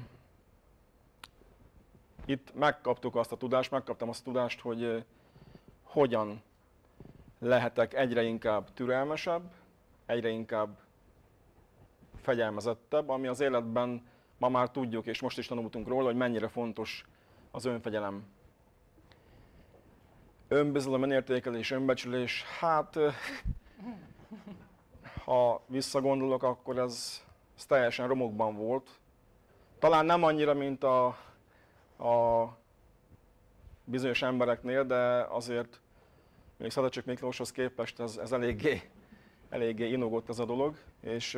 itt megkaptuk azt a tudást, megkaptam azt a tudást, hogy uh, hogyan lehetek egyre inkább türelmesebb, egyre inkább fegyelmezettebb, ami az életben ma már tudjuk, és most is tanultunk róla, hogy mennyire fontos az önfegyelem. Önbizalom, önértékelés, önbecsülés, hát ha visszagondolok, akkor ez, ez teljesen romokban volt. Talán nem annyira, mint a, a bizonyos embereknél, de azért még Szelecsik Miklóshoz képest ez, ez eléggé, eléggé inogott ez a dolog. És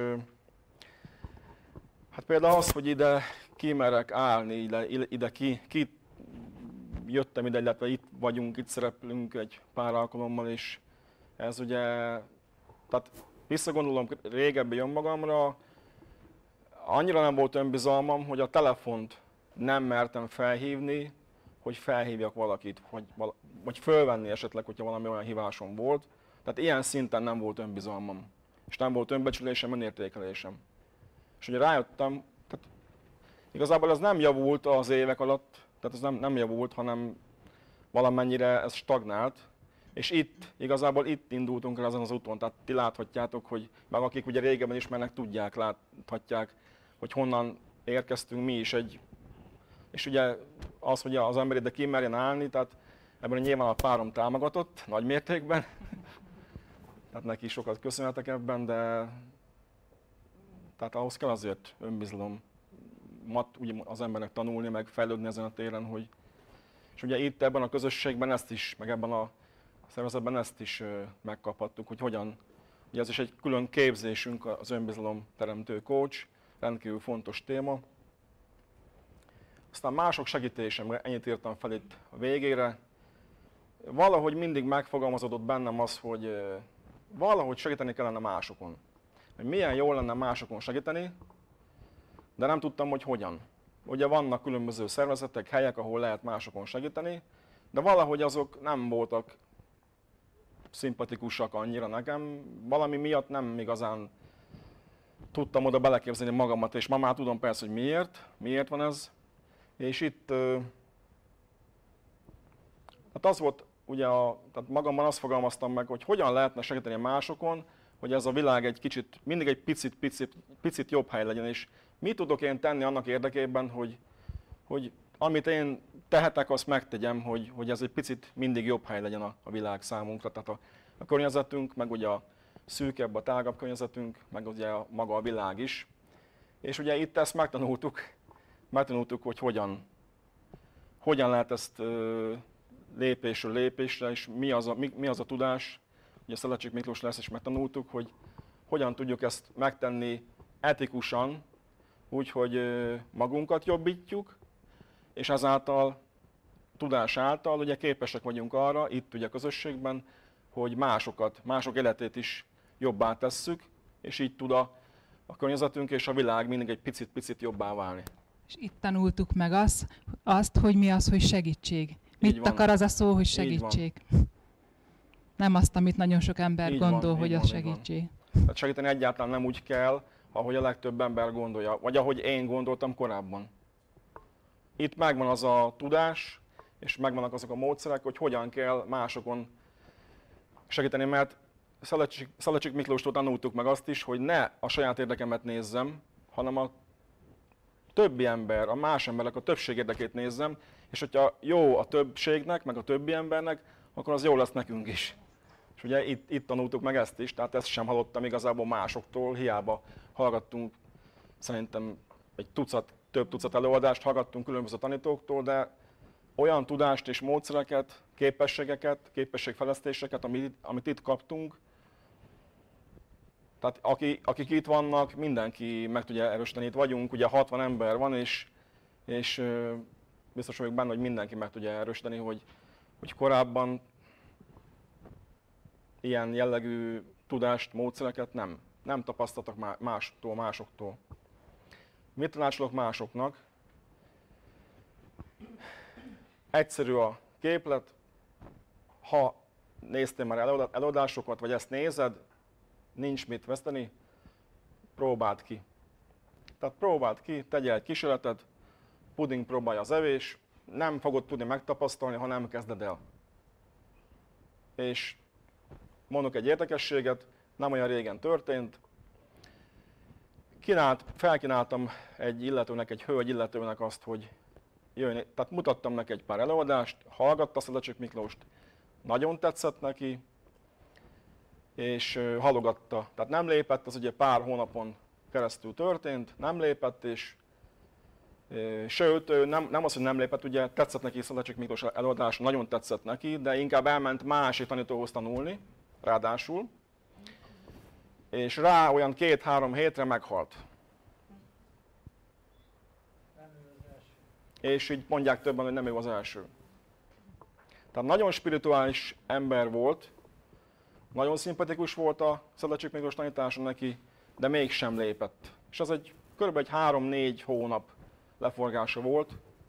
hát például az, hogy ide kimerek állni, ide, ide ki, ki jöttem ide, illetve itt vagyunk, itt szereplünk egy pár alkalommal, és ez ugye, tehát visszagondolom régebbi önmagamra, annyira nem volt önbizalmam, hogy a telefont nem mertem felhívni, hogy felhívjak valakit, vagy, vagy fölvenni esetleg, hogyha valami olyan hívásom volt. Tehát ilyen szinten nem volt önbizalmam, és nem volt önbecsülésem, önértékelésem. És ugye rájöttem, tehát igazából ez nem javult az évek alatt, tehát ez nem, nem javult, hanem valamennyire ez stagnált. És itt, igazából itt indultunk el ezen az úton, tehát ti láthatjátok, hogy meg akik ugye régebben ismernek, tudják, láthatják, hogy honnan érkeztünk mi is egy. És ugye az, hogy az ember ide kimerjen állni, tehát ebben nyilván a párom támogatott nagy mértékben. Tehát neki sokat köszönhetek ebben, de tehát ahhoz kell azért önbizalom, mat ugye az embernek tanulni, meg fejlődni ezen a téren, hogy és ugye itt ebben a közösségben ezt is, meg ebben a szervezetben ezt is megkaphattuk, hogy hogyan, ugye ez is egy külön képzésünk, az önbizalom teremtő coach, rendkívül fontos téma. Aztán mások segítése, ennyit írtam fel itt a végére. Valahogy mindig megfogalmazódott bennem az, hogy valahogy segíteni kellene másokon. Hogy milyen jól lenne másokon segíteni, de nem tudtam, hogy hogyan. Ugye vannak különböző szervezetek, helyek, ahol lehet másokon segíteni, de valahogy azok nem voltak szimpatikusak annyira nekem. Valami miatt nem igazán tudtam oda beleképzelni magamat, és ma már tudom persze, hogy miért, miért van ez. És itt hát az volt, ugye a, tehát magamban azt fogalmaztam meg, hogy hogyan lehetne segíteni másokon, hogy ez a világ egy kicsit, mindig egy picit, picit, picit jobb hely legyen, és mit tudok én tenni annak érdekében, hogy, hogy amit én tehetek, azt megtegyem, hogy, hogy ez egy picit mindig jobb hely legyen a, a világ számunkra, tehát a, a környezetünk, meg ugye a szűkebb, a tágabb környezetünk, meg ugye a, maga a világ is. És ugye itt ezt megtanultuk, megtanultuk, hogy hogyan, hogyan lehet ezt ö, lépésről lépésre, és mi az a, mi, mi az a tudás, ugye Szelecsik Miklós lesz, és megtanultuk, hogy hogyan tudjuk ezt megtenni etikusan, úgy, hogy ö, magunkat jobbítjuk, és ezáltal, tudás által ugye képesek vagyunk arra, itt ugye a közösségben, hogy másokat, mások életét is jobbá tesszük, és így tud a, a környezetünk és a világ mindig egy picit-picit jobbá válni. És itt tanultuk meg azt, azt, hogy mi az, hogy segítség. Mit akar az a szó, hogy segítség? Nem azt, amit nagyon sok ember így gondol, van, hogy van, az segítség. Tehát segíteni egyáltalán nem úgy kell, ahogy a legtöbb ember gondolja, vagy ahogy én gondoltam korábban. itt megvan az a tudás, és megvannak azok a módszerek, hogy hogyan kell másokon segíteni, mert Szelecsik Miklóstól tanultuk meg azt is, hogy ne a saját érdekemet nézzem, hanem a többi ember, a más emberek a többség érdekét nézzem, és hogyha jó a többségnek, meg a többi embernek, akkor az jó lesz nekünk is. És ugye itt, itt tanultuk meg ezt is, tehát ezt sem hallottam igazából másoktól, hiába hallgattunk szerintem egy tucat, több tucat előadást hallgattunk különböző tanítóktól, de olyan tudást és módszereket, képességeket, képességfejlesztéseket, amit, amit itt kaptunk, tehát aki, akik itt vannak, mindenki meg tudja erősíteni. Itt vagyunk, ugye hatvan ember van, és, és biztos vagyok benne, hogy mindenki meg tudja erősíteni, hogy, hogy korábban ilyen jellegű tudást, módszereket nem, nem tapasztaltak mástól, másoktól. Mit tanácsolok másoknak? Egyszerű a képlet, ha néztél már előadásokat, vagy ezt nézed, nincs mit veszteni, próbáld ki. Tehát próbáld ki, tegyél egy kísérletet, puding próbálja az evés, nem fogod tudni megtapasztalni, ha nem kezded el. És mondok egy érdekességet, nem olyan régen történt. Kínált, felkínáltam egy illetőnek, egy hölgy illetőnek azt, hogy jöjjön, tehát mutattam neki egy pár előadást, hallgatta Szelecsik Miklóst, nagyon tetszett neki, és halogatta. Tehát nem lépett, az ugye pár hónapon keresztül történt, nem lépett, és sőt, nem, nem az, hogy nem lépett, ugye tetszett neki Szelecsik Miklós előadás, nagyon tetszett neki, de inkább elment másik tanítóhoz tanulni, ráadásul, és rá olyan két-három hétre meghalt. És így mondják többen, hogy nem ő az első. Tehát nagyon spirituális ember volt, nagyon szimpatikus volt a Szelecsik Miklós tanítása neki, de mégsem lépett. És az egy kb. egy három-négy hónap leforgása volt.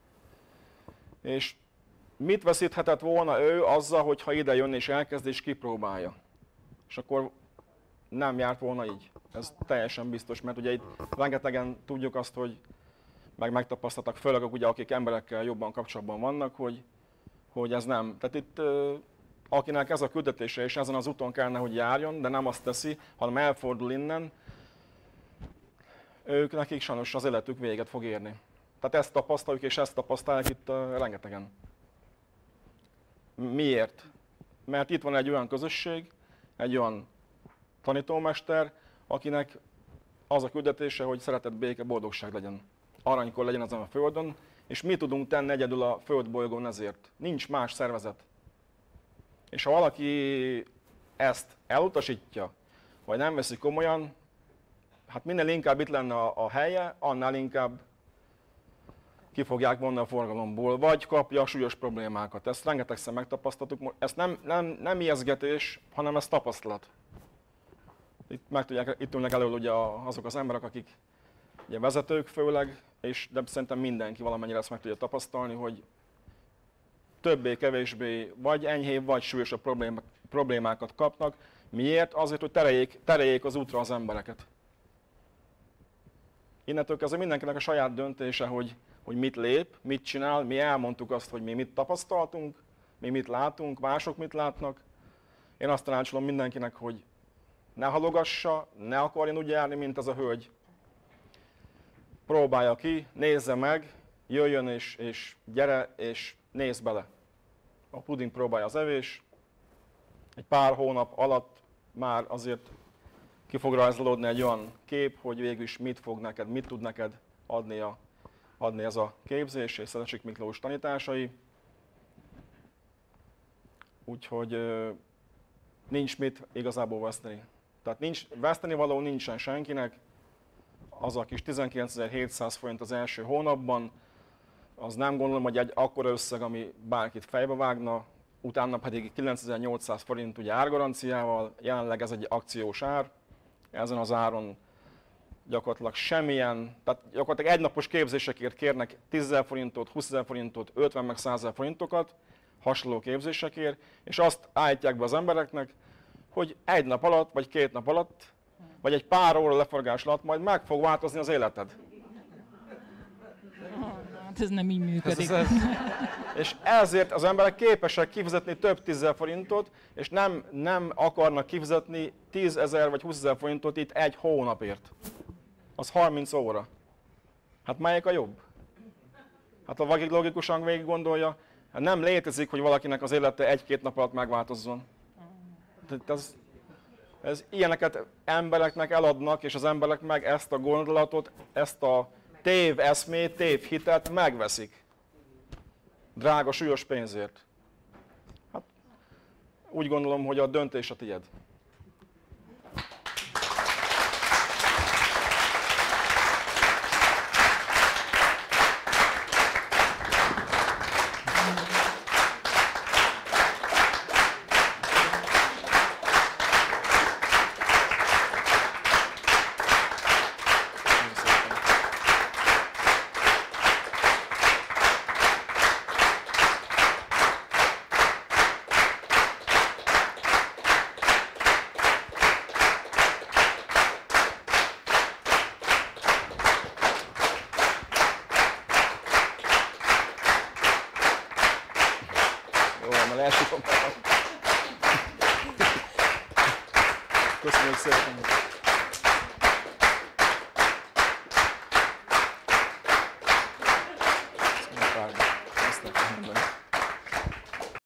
És mit veszíthetett volna ő azzal, hogyha ide jön és elkezd és kipróbálja? És akkor nem járt volna így. Ez teljesen biztos, mert ugye itt rengetegen tudjuk azt, hogy meg megtapasztaltak, főleg ugye, akik emberekkel jobban kapcsolatban vannak, hogy, hogy ez nem. Tehát itt akinek ez a küldetése és ezen az úton kellene, hogy járjon, de nem azt teszi, hanem elfordul innen, ők nekik sajnos az életük véget fog érni. Tehát ezt tapasztaljuk és ezt tapasztalják itt uh, rengetegen. Miért? Mert itt van egy olyan közösség, egy olyan tanítómester, akinek az a küldetése, hogy szeretet, béke, boldogság legyen. Aranykor legyen ezen a földön, és mi tudunk tenni egyedül a földbolygón ezért. Nincs más szervezet. És ha valaki ezt elutasítja, vagy nem veszi komolyan, hát minél inkább itt lenne a, a helye, annál inkább ki fogják vonni a forgalomból, vagy kapja súlyos problémákat. Ezt rengetegszer megtapasztaltuk. Ezt nem, nem, nem ijesztgetés, hanem ez tapasztalat. Itt, meg tudják, itt ülnek elő ugye azok az emberek, akik ugye vezetők főleg, és de szerintem mindenki valamennyire ezt meg tudja tapasztalni, hogy többé-kevésbé vagy enyhébb, vagy súlyosabb problémák, problémákat kapnak. Miért? Azért, hogy tereljék, tereljék az útra az embereket. Innentől kezdve mindenkinek a saját döntése, hogy, hogy mit lép, mit csinál. Mi elmondtuk azt, hogy mi mit tapasztaltunk, mi mit látunk, mások mit látnak. Én azt tanácsolom mindenkinek, hogy ne halogassa, ne akarjon úgy járni, mint ez a hölgy. Próbálja ki, nézze meg, jöjjön és, és gyere, és nézz bele. A puding próbálja az evés. Egy pár hónap alatt már azért ki fog rajzolódni egy olyan kép, hogy végül is mit fog neked, mit tud neked adni, a, adni ez a képzés és Szelecsik Miklós tanításai. Úgyhogy nincs mit igazából veszteni. Tehát nincs, veszteni való nincsen senkinek. Az a kis tizenkilencezer-hétszáz forint az első hónapban, az nem gondolom, hogy egy akkora összeg, ami bárkit fejbe vágna, utána pedig kilencezer-nyolcszáz forint ugye árgaranciával, jelenleg ez egy akciós ár, ezen az áron gyakorlatilag semmilyen, tehát gyakorlatilag egynapos képzésekért kérnek tízezer forintot, húszezer forintot, ötven meg százezer forintokat, hasonló képzésekért, és azt állítják be az embereknek, hogy egy nap alatt, vagy két nap alatt, vagy egy pár óra leforgás alatt majd meg fog változni az életed. Hát ez nem így működik. Ez, ez, és ezért az emberek képesek kifizetni több tízezer forintot, és nem, nem akarnak kifizetni tízezer vagy húszezer forintot itt egy hónapért. Az harminc óra. Hát melyik a jobb? Hát ha valaki logikusan végig gondolja, hát nem létezik, hogy valakinek az élete egy-két nap alatt megváltozzon. Ez, ez ilyeneket embereknek eladnak, és az emberek meg ezt a gondolatot, ezt a tév eszmét, tév hitet megveszik. Drága, súlyos pénzért. Hát, úgy gondolom, hogy a döntés a tied. Köszönjük szépen!